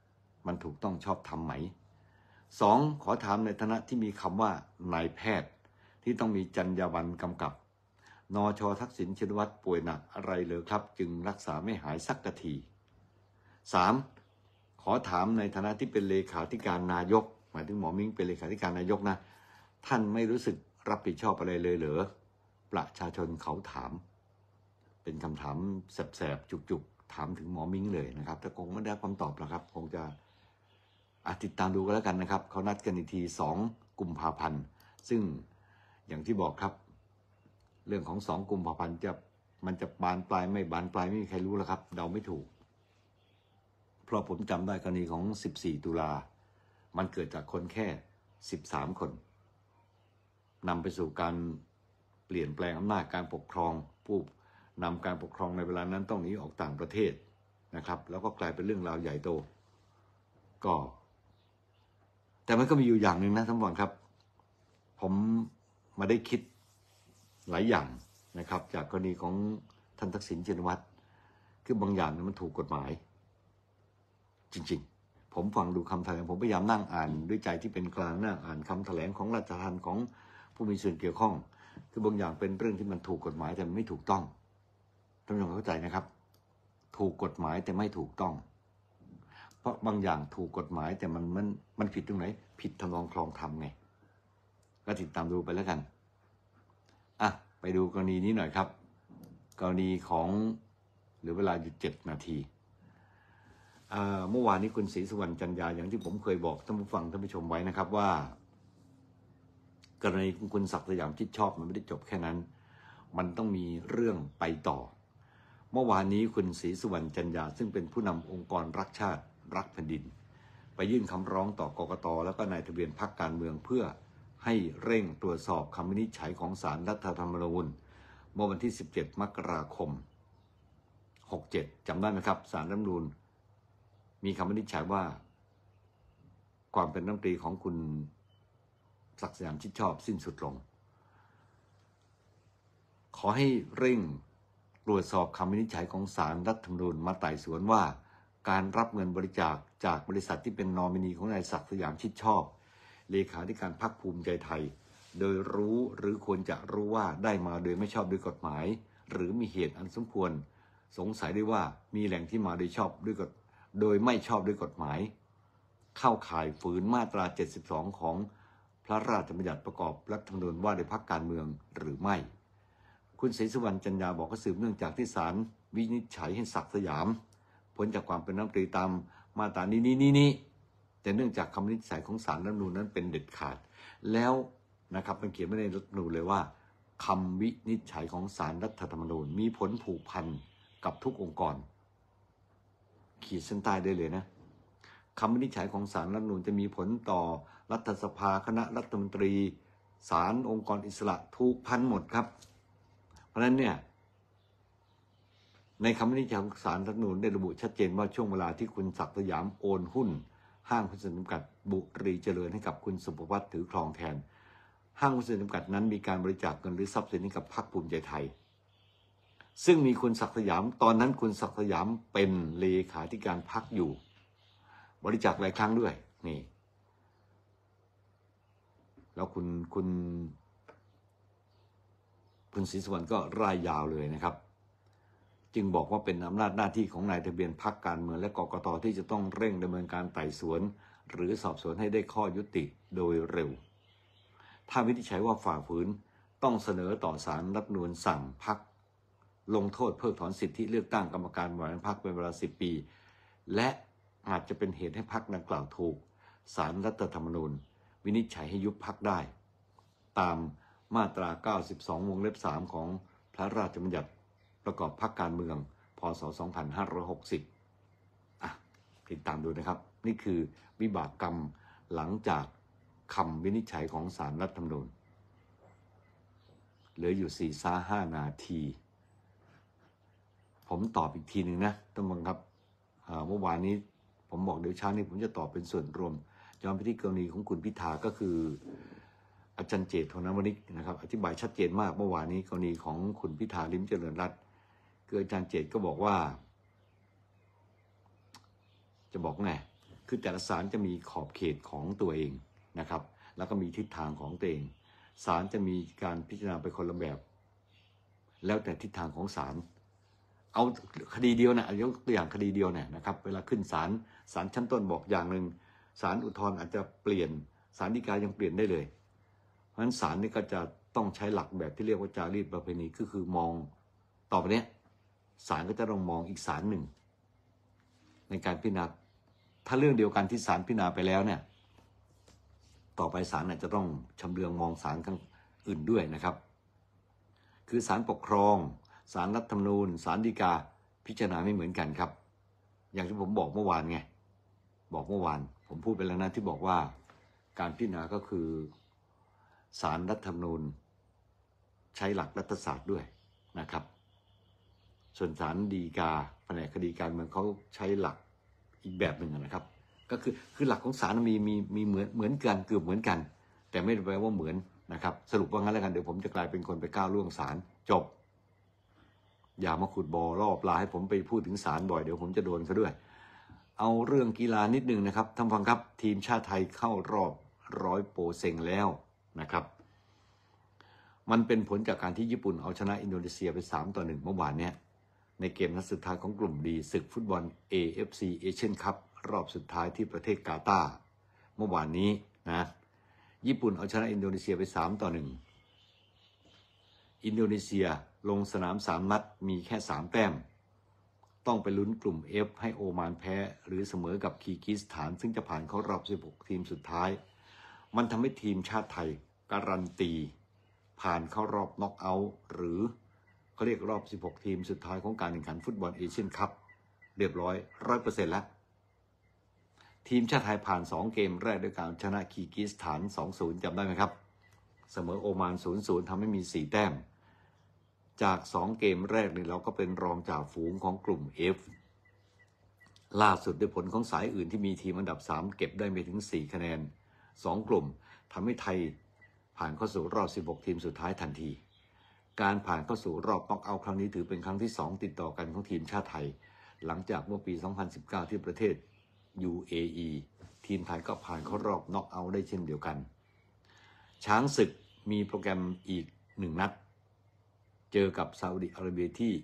มันถูกต้องชอบธรรมไหม 2. ขอถามในฐานะที่มีคำว่านายแพทย์ที่ต้องมีจรรยาบรรณกำกับนช.ทักษิณชินวัตรป่วยหนักอะไรเลยครับจึงรักษาไม่หายสักที 3. ขอถามในฐานะที่เป็นเลขาธิการนายกหมายถึงหมอมิ้งเป็นเลขาธิการนายกนะท่านไม่รู้สึกรับผิดชอบอะไรเลยเหรอประชาชนเขาถามเป็นคำถามแสบๆจุกๆถามถึงหมอมิ้งเลยนะครับแต่คงไม่ได้คำตอบหรอกครับคงจะติดตามดูกันแล้วกันนะครับเขานัดกันอีกที2 กุมภาพันธ์ซึ่งอย่างที่บอกครับเรื่องของ2 กุมภาพันธ์มันจะบานปลายไม่บานปลายไม่มีใครรู้แล้วครับเดาไม่ถูกเพราะผมจำได้กรณีของ14 ตุลามันเกิดจากคนแค่13 คนนำไปสู่การเปลี่ยนแปลงอำนาจการปกครองผู้นำการปกครองในเวลานั้นต้องหนีออกต่างประเทศนะครับแล้วก็กลายเป็นเรื่องราวใหญ่โตก็แต่มันก็มีอยู่อย่างหนึ่งนะท่านผู้ชมครับผมมาได้คิดหลายอย่างนะครับจากกรณีของท่านทักษิณชินวัตรคือบางอย่างมันถูกกฎหมายจริงๆผมฟังดูคำแถลงผมพยายามนั่งอ่านด้วยใจที่เป็นกลางนั่งอ่านคำแถลงของราชทัณฑ์ของผู้มีส่วนเกี่ยวข้องคือบางอย่างเป็นเรื่องที่มันถูกกฎหมายแต่มันไม่ถูกต้องท่านผู้ชมเข้าใจนะครับถูกกฎหมายแต่ไม่ถูกต้องเพราะบางอย่างถูกกฎหมายแต่มันผิดตรงไหนผิดทำนองคลองธรรมไงก็ติดตามดูไปแล้วกันไปดูกรณีนี้หน่อยครับกรณีของเหลือเวลาอยู่7 นาทีเมื่อวานนี้คุณศรีสุวรรณจันยาอย่างที่ผมเคยบอกท่านผู้ฟังท่านผู้ชมไว้นะครับว่ากรณีของคุณศักดิ์สยามชิดชอบมันไม่ได้จบแค่นั้นมันต้องมีเรื่องไปต่อเมื่อวานนี้คุณศรีสุวรรณจันยาซึ่งเป็นผู้นำองค์กรรักชาติรักแผ่นดินไปยื่นคำร้องต่อกกต.แล้วก็นายทะเบียนพรรคการเมืองเพื่อให้เร่งตรวจสอบคำวินิจฉัยของศาลรัฐธรรมนูญเมื่อวันที่17 มกราคม 67จำได้ไหมครับศาลรัฐธรรมนูญมีคำวินิจฉัยว่าความเป็นรัฐมนตรีของคุณศักดิ์สยามชิดชอบสิ้นสุดลงขอให้เร่งตรวจสอบคำวินิจฉัยของศาลรัฐธรรมนูญมาไต่สวนว่าการรับเงินบริจาคจากบริษัทที่เป็นนอมินีของนายศักดิ์สยามชิดชอบเลขาธิการพรรคภูมิใจไทยโดยรู้หรือควรจะรู้ว่าได้มาโดยไม่ชอบด้วยกฎหมายหรือมีเหตุอันสมควรสงสัยได้ว่ามีแหล่งที่มาโดยชอบด้วยโดยไม่ชอบด้วยกฎหมายเข้าข่ายฝืนมาตรา72ของพระราชบัญญัติประกอบรัฐธรรมนูญว่าด้วยพรรคการเมืองหรือไม่คุณศรีสุวรรณจันยาบอกว่าสืบเนื่องจากที่ศาลวินิจฉัยให้ศักดิ์สยามพ้นจากความเป็นรัฐมนตรีตามมาตรานี้แต่เนื่องจากคำวินิจฉัยของศาลรัฐธรรมนูญนั้นเป็นเด็ดขาดแล้วนะครับมันเขียนไว้ในรัฐธรรมนูญเลยว่าคำวินิจฉัยของศาลรัฐธรรมนูญมีผลผูกพันกับทุกองค์กรขีดเส้นใต้ได้เลยนะคำวินิจฉัยของศาลรัฐธรรมนูญจะมีผลต่อรัฐสภาคณะรัฐมนตรีศาลองค์กรอิสระถูกพันหมดครับเพราะฉะนั้นเนี่ยในคำวินิจฉัยของศาลรัฐธรรมนูญได้ระบุชัดเจนว่าช่วงเวลาที่คุณศักดิ์สยามโอนหุ้นห้างหุ้นส่วนจำกัดบุรีเจริญให้กับคุณสุภวัฒน์ถือครองแทนห้างหุ้นส่วนจำกัดนั้นมีการบริจาคเงินหรือทรัพย์สินให้กับพรรคภูมิใจไทยซึ่งมีคุณศักดิ์สยามตอนนั้นคุณศักดิ์สยามเป็นเลขาธิการพรรคอยู่บริจาคหลายครั้งด้วยนี่แล้วคุณศรีสุวรรณก็ร่ายยาวเลยนะครับจึงบอกว่าเป็นอำนาจหน้าที่ของนายทะเบียนพรรคการเมืองและกกต.ที่จะต้องเร่งดำเนินการไต่สวนหรือสอบสวนให้ได้ข้อยุติโดยเร็วถ้าวินิจฉัยว่าฝ่าฝืนต้องเสนอต่อศาลรัฐธรรมนูญสั่งพรรคลงโทษเพิกถอนสิทธิเลือกตั้งกรรมการบริหารพรรคเป็นเวลา10 ปีและอาจจะเป็นเหตุให้พรรคดังกล่าวถูกศาลรัฐธรรมนูญวินิจฉัยให้ยุบพรรคได้ตามมาตรา92 วงเล็บ 3ของพระราชบัญญัติประกอบพรรคการเมืองพ.ศ. 2560ติดตามดูนะครับนี่คือวิบากกรรมหลังจากคำวินิจฉัยของศาลรัฐธรรมนูญเหลืออยู่4-5 นาทีผมตอบอีกทีหนึ่งนะท่านผู้ชมครับเมื่อวานนี้ผมบอกเดี๋ยวเช้านี้ผมจะตอบเป็นส่วนรวมย้อนไปที่กรณีของคุณพิธาก็คืออาจารย์เจต โทนวณิกนะครับอธิบายชัดเจนมากเมื่อวานนี้กรณีของคุณพิธาลิ้มเจริญรัตน์คืออาจารย์เจตก็บอกว่าจะบอกไงคือแต่ละศาลจะมีขอบเขตของตัวเองนะครับแล้วก็มีทิศทางของตัวเองศาลจะมีการพิจารณาไปคนละแบบแล้วแต่ทิศทางของศาลเอาคดีเดียวนะยกตัวอย่างคดีเดียวเนี่ยนะครับเวลาขึ้นศาลชั้นต้นบอกอย่างหนึ่งศาลอุทธรณ์อาจจะเปลี่ยนศาลฎีกายังเปลี่ยนได้เลยเพราะฉะนั้นศาลนี่ก็จะต้องใช้หลักแบบที่เรียกว่าจารีตประเพณีคือมองต่อไปนี้ศาลก็จะต้องมองอีกศาลหนึ่งในการพิจารณาถ้าเรื่องเดียวกันที่ศาลพิจารณาไปแล้วเนี่ยต่อไปศาลอาจจะต้องชำเลืองมองศาลข้างอื่นด้วยนะครับคือศาลปกครองศาลรัฐธรรมนูญศาลฎีกาพิจารณาไม่เหมือนกันครับอย่างที่ผมบอกเมื่อวานไงบอกเมื่อวานผมพูดไปแล้วนะที่บอกว่าการพิจารณาก็คือศาลรัฐธรรมนูญใช้หลักรัฐศาสตร์ด้วยนะครับส่วนศาลฎีกาแผนกคดีการเมืองเขาใช้หลักอีกแบบหนึ่งนะครับก็คือหลักของศาลมีเหมือนกันเกือบเหมือนกันแต่ไม่ได้แปลว่าเหมือนนะครับสรุปว่างั้นแล้วกันเดี๋ยวผมจะกลายเป็นคนไปก้าวล่วงศาลจบอย่ามาขุดบ่อล่อปลาให้ผมไปพูดถึงศาลบ่อยเดี๋ยวผมจะโดนเขาด้วยเอาเรื่องกีฬานิดนึงนะครับท่านฟังครับทีมชาติไทยเข้ารอบ100%แล้วนะครับมันเป็นผลจากการที่ญี่ปุ่นเอาชนะอินโดนีเซียไป3-1เมื่อวานนี้ในเกมนัดสุดท้ายของกลุ่มดีศึกฟุตบอล AFC Asian Cup รอบสุดท้ายที่ประเทศกาตาร์เมื่อวานนี้นะญี่ปุ่นเอาชนะอินโดนีเซียไป3-1อินโดนีเซียลงสนาม3นัดมีแค่3แต้มต้องไปลุ้นกลุ่ม F ให้โอมานแพ้หรือเสมอกับคีร์กิสถานซึ่งจะผ่านเข้ารอบ16ทีมสุดท้ายมันทำให้ทีมชาติไทยการันตีผ่านเข้ารอบน็อกเอาท์หรือเขาเรียกรอบ16ทีมสุดท้ายของการแข่งขันฟุตบอลเอเชียนคัพเรียบร้อย 100% แล้วทีมชาติไทยผ่าน2เกมแรกด้วยการชนะคีร์กิสถาน 2-0 จำได้ไหมครับเสมอโอมาน 0-0 ทำให้มี4แต้มจาก2เกมแรกนี่เราก็เป็นรองจ่าฝูงของกลุ่ม F ล่าสุดด้วยผลของสายอื่นที่มีทีมอันดับ3เก็บได้ไม่ถึง4คะแนน2กลุ่มทำให้ไทยผ่านเข้าสู่รอบ16ทีมสุดท้ายทันทีการผ่านเข้าสู่รอบน็อกเอาท์ครั้งนี้ถือเป็นครั้งที่2ติดต่อกันของทีมชาติไทยหลังจากเมื่อปี 2019 ที่ประเทศ UAE ทีมไทยก็ผ่านเข้ารอบน็อกเอาท์ได้เช่นเดียวกันช้างศึกมีโปรแกรมอีก1นัดเจอกับซาอุดิอาระเบียที่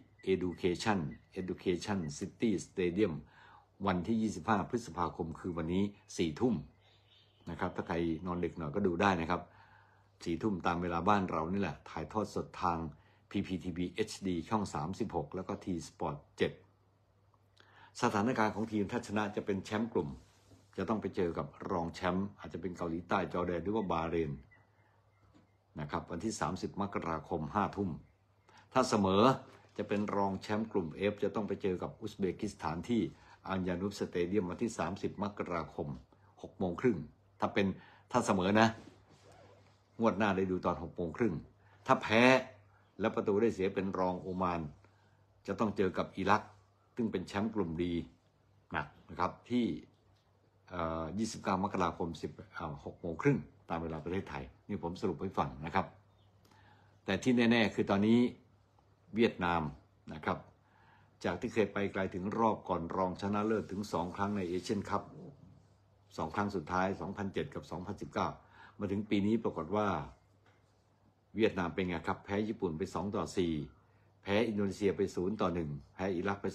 Education City Stadium วันที่25พฤษภาคมคือวันนี้ 4 ทุ่มนะครับถ้าใครนอนดึกหน่อยก็ดูได้นะครับ4 ทุ่มตามเวลาบ้านเรานี่แหละถ่ายทอดสดทาง PPTV HD ช่อง36แล้วก็ T-Sport 7สถานการณ์ของทีมถ้าชนะจะเป็นแชมป์กลุ่มจะต้องไปเจอกับรองแชมป์อาจจะเป็นเกาหลีใต้จอร์แดนหรือว่าบาห์เรนนะครับวันที่30มกราคม 5 ทุ่มถ้าเสมอจะเป็นรองแชมป์กลุ่ม F จะต้องไปเจอกับอุซเบกิสถานที่อัญญานุสเตเดียมวันที่30มกราคม 18:30 น.ถ้าเสมอนะงวดหน้าได้ดูตอน 18:30 น.ถ้าแพ้และประตูได้เสียเป็นรองโอมานจะต้องเจอกับอิรักซึ่งเป็นแชมป์กลุ่มดีนะครับที่29มกราคม 18:30 น.ตามเวลาประเทศไทยนี่ผมสรุปให้ฟังนะครับแต่ที่แน่ๆคือตอนนี้เวียดนามนะครับจากที่เคยไปไกลถึงรอบก่อนรองชนะเลิศถึง2ครั้งในเอเชียนคัพ2ครั้งสุดท้าย2007กับ2019มาถึงปีนี้ปรากฏว่าเวียดนามเป็นไงครับแพ้ญี่ปุ่นไป2-4แพ้อินโดนีเซียไป0-1แพ้อิรักไป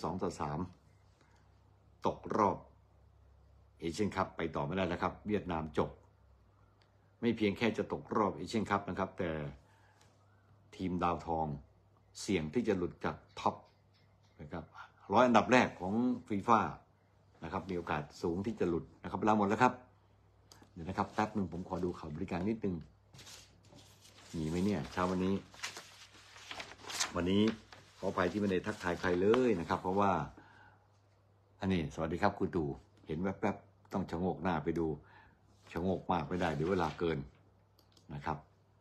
2-3ตกรอบเอเชียนคัพไปต่อไม่ได้แล้วครับเวียดนามจบไม่เพียงแค่จะตกรอบเอเชียนคัพนะครับแต่ทีมดาวทองเสี่ยงที่จะหลุดจากท็อปนะครับ100 อันดับแรกของฟีฟ่านะครับมีโอกาสสูงที่จะหลุดนะครับเวลาหมดแล้วครับเดี๋ยวนะครับแป๊บนึงผมขอดูข่าวบริการนิดนึงมีไหมเนี่ยเช้าวันนี้ขออภัยที่ไม่ได้ทักทายใครเลยนะครับเพราะว่าอันนี้สวัสดีครับคุณตู่เห็นแวบๆต้องชะโงกหน้าไปดูชะโงกมากไม่ได้เดี๋ยวเวลาเกินนะครับ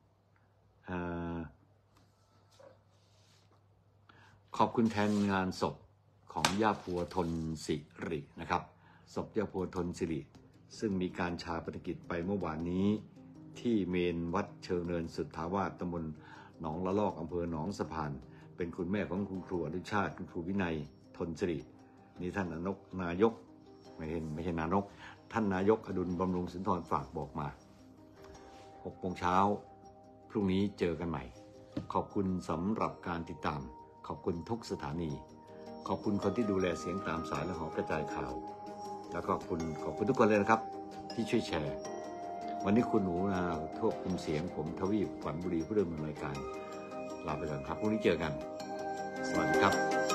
ขอบคุณแทนงานศพของย่าพัวทนสิรินะครับศพย่าพัวทนสิริซึ่งมีการชาปนกิจไปเมื่อวานนี้ที่เมนวัดเชิงเนินสุทธาวาสตำบลหนองละลอกอำเภอหนองสะพานเป็นคุณแม่ของคุณครูอนุชาติคุณครูวินัยทนสิรินี่ท่านนายกไม่ใช่นายกท่านนายกอดุลบำรุงสุนทรฝากบอกมา6 โมงเช้าพรุ่งนี้เจอกันใหม่ขอบคุณสำหรับการติดตามขอบคุณทุกสถานีขอบคุณคนที่ดูแลเสียงตามสายและหอกระจายข่าวแล้วก็ขอบคุณทุกคนเลยนะครับที่ช่วยแชร์วันนี้คุณหนูนาควบคุมเสียงผมทวีปขวัญบุรีผู้ดำเนินรายการลาไปก่อนครับพรุ่งนี้เจอกันสวัสดีครับ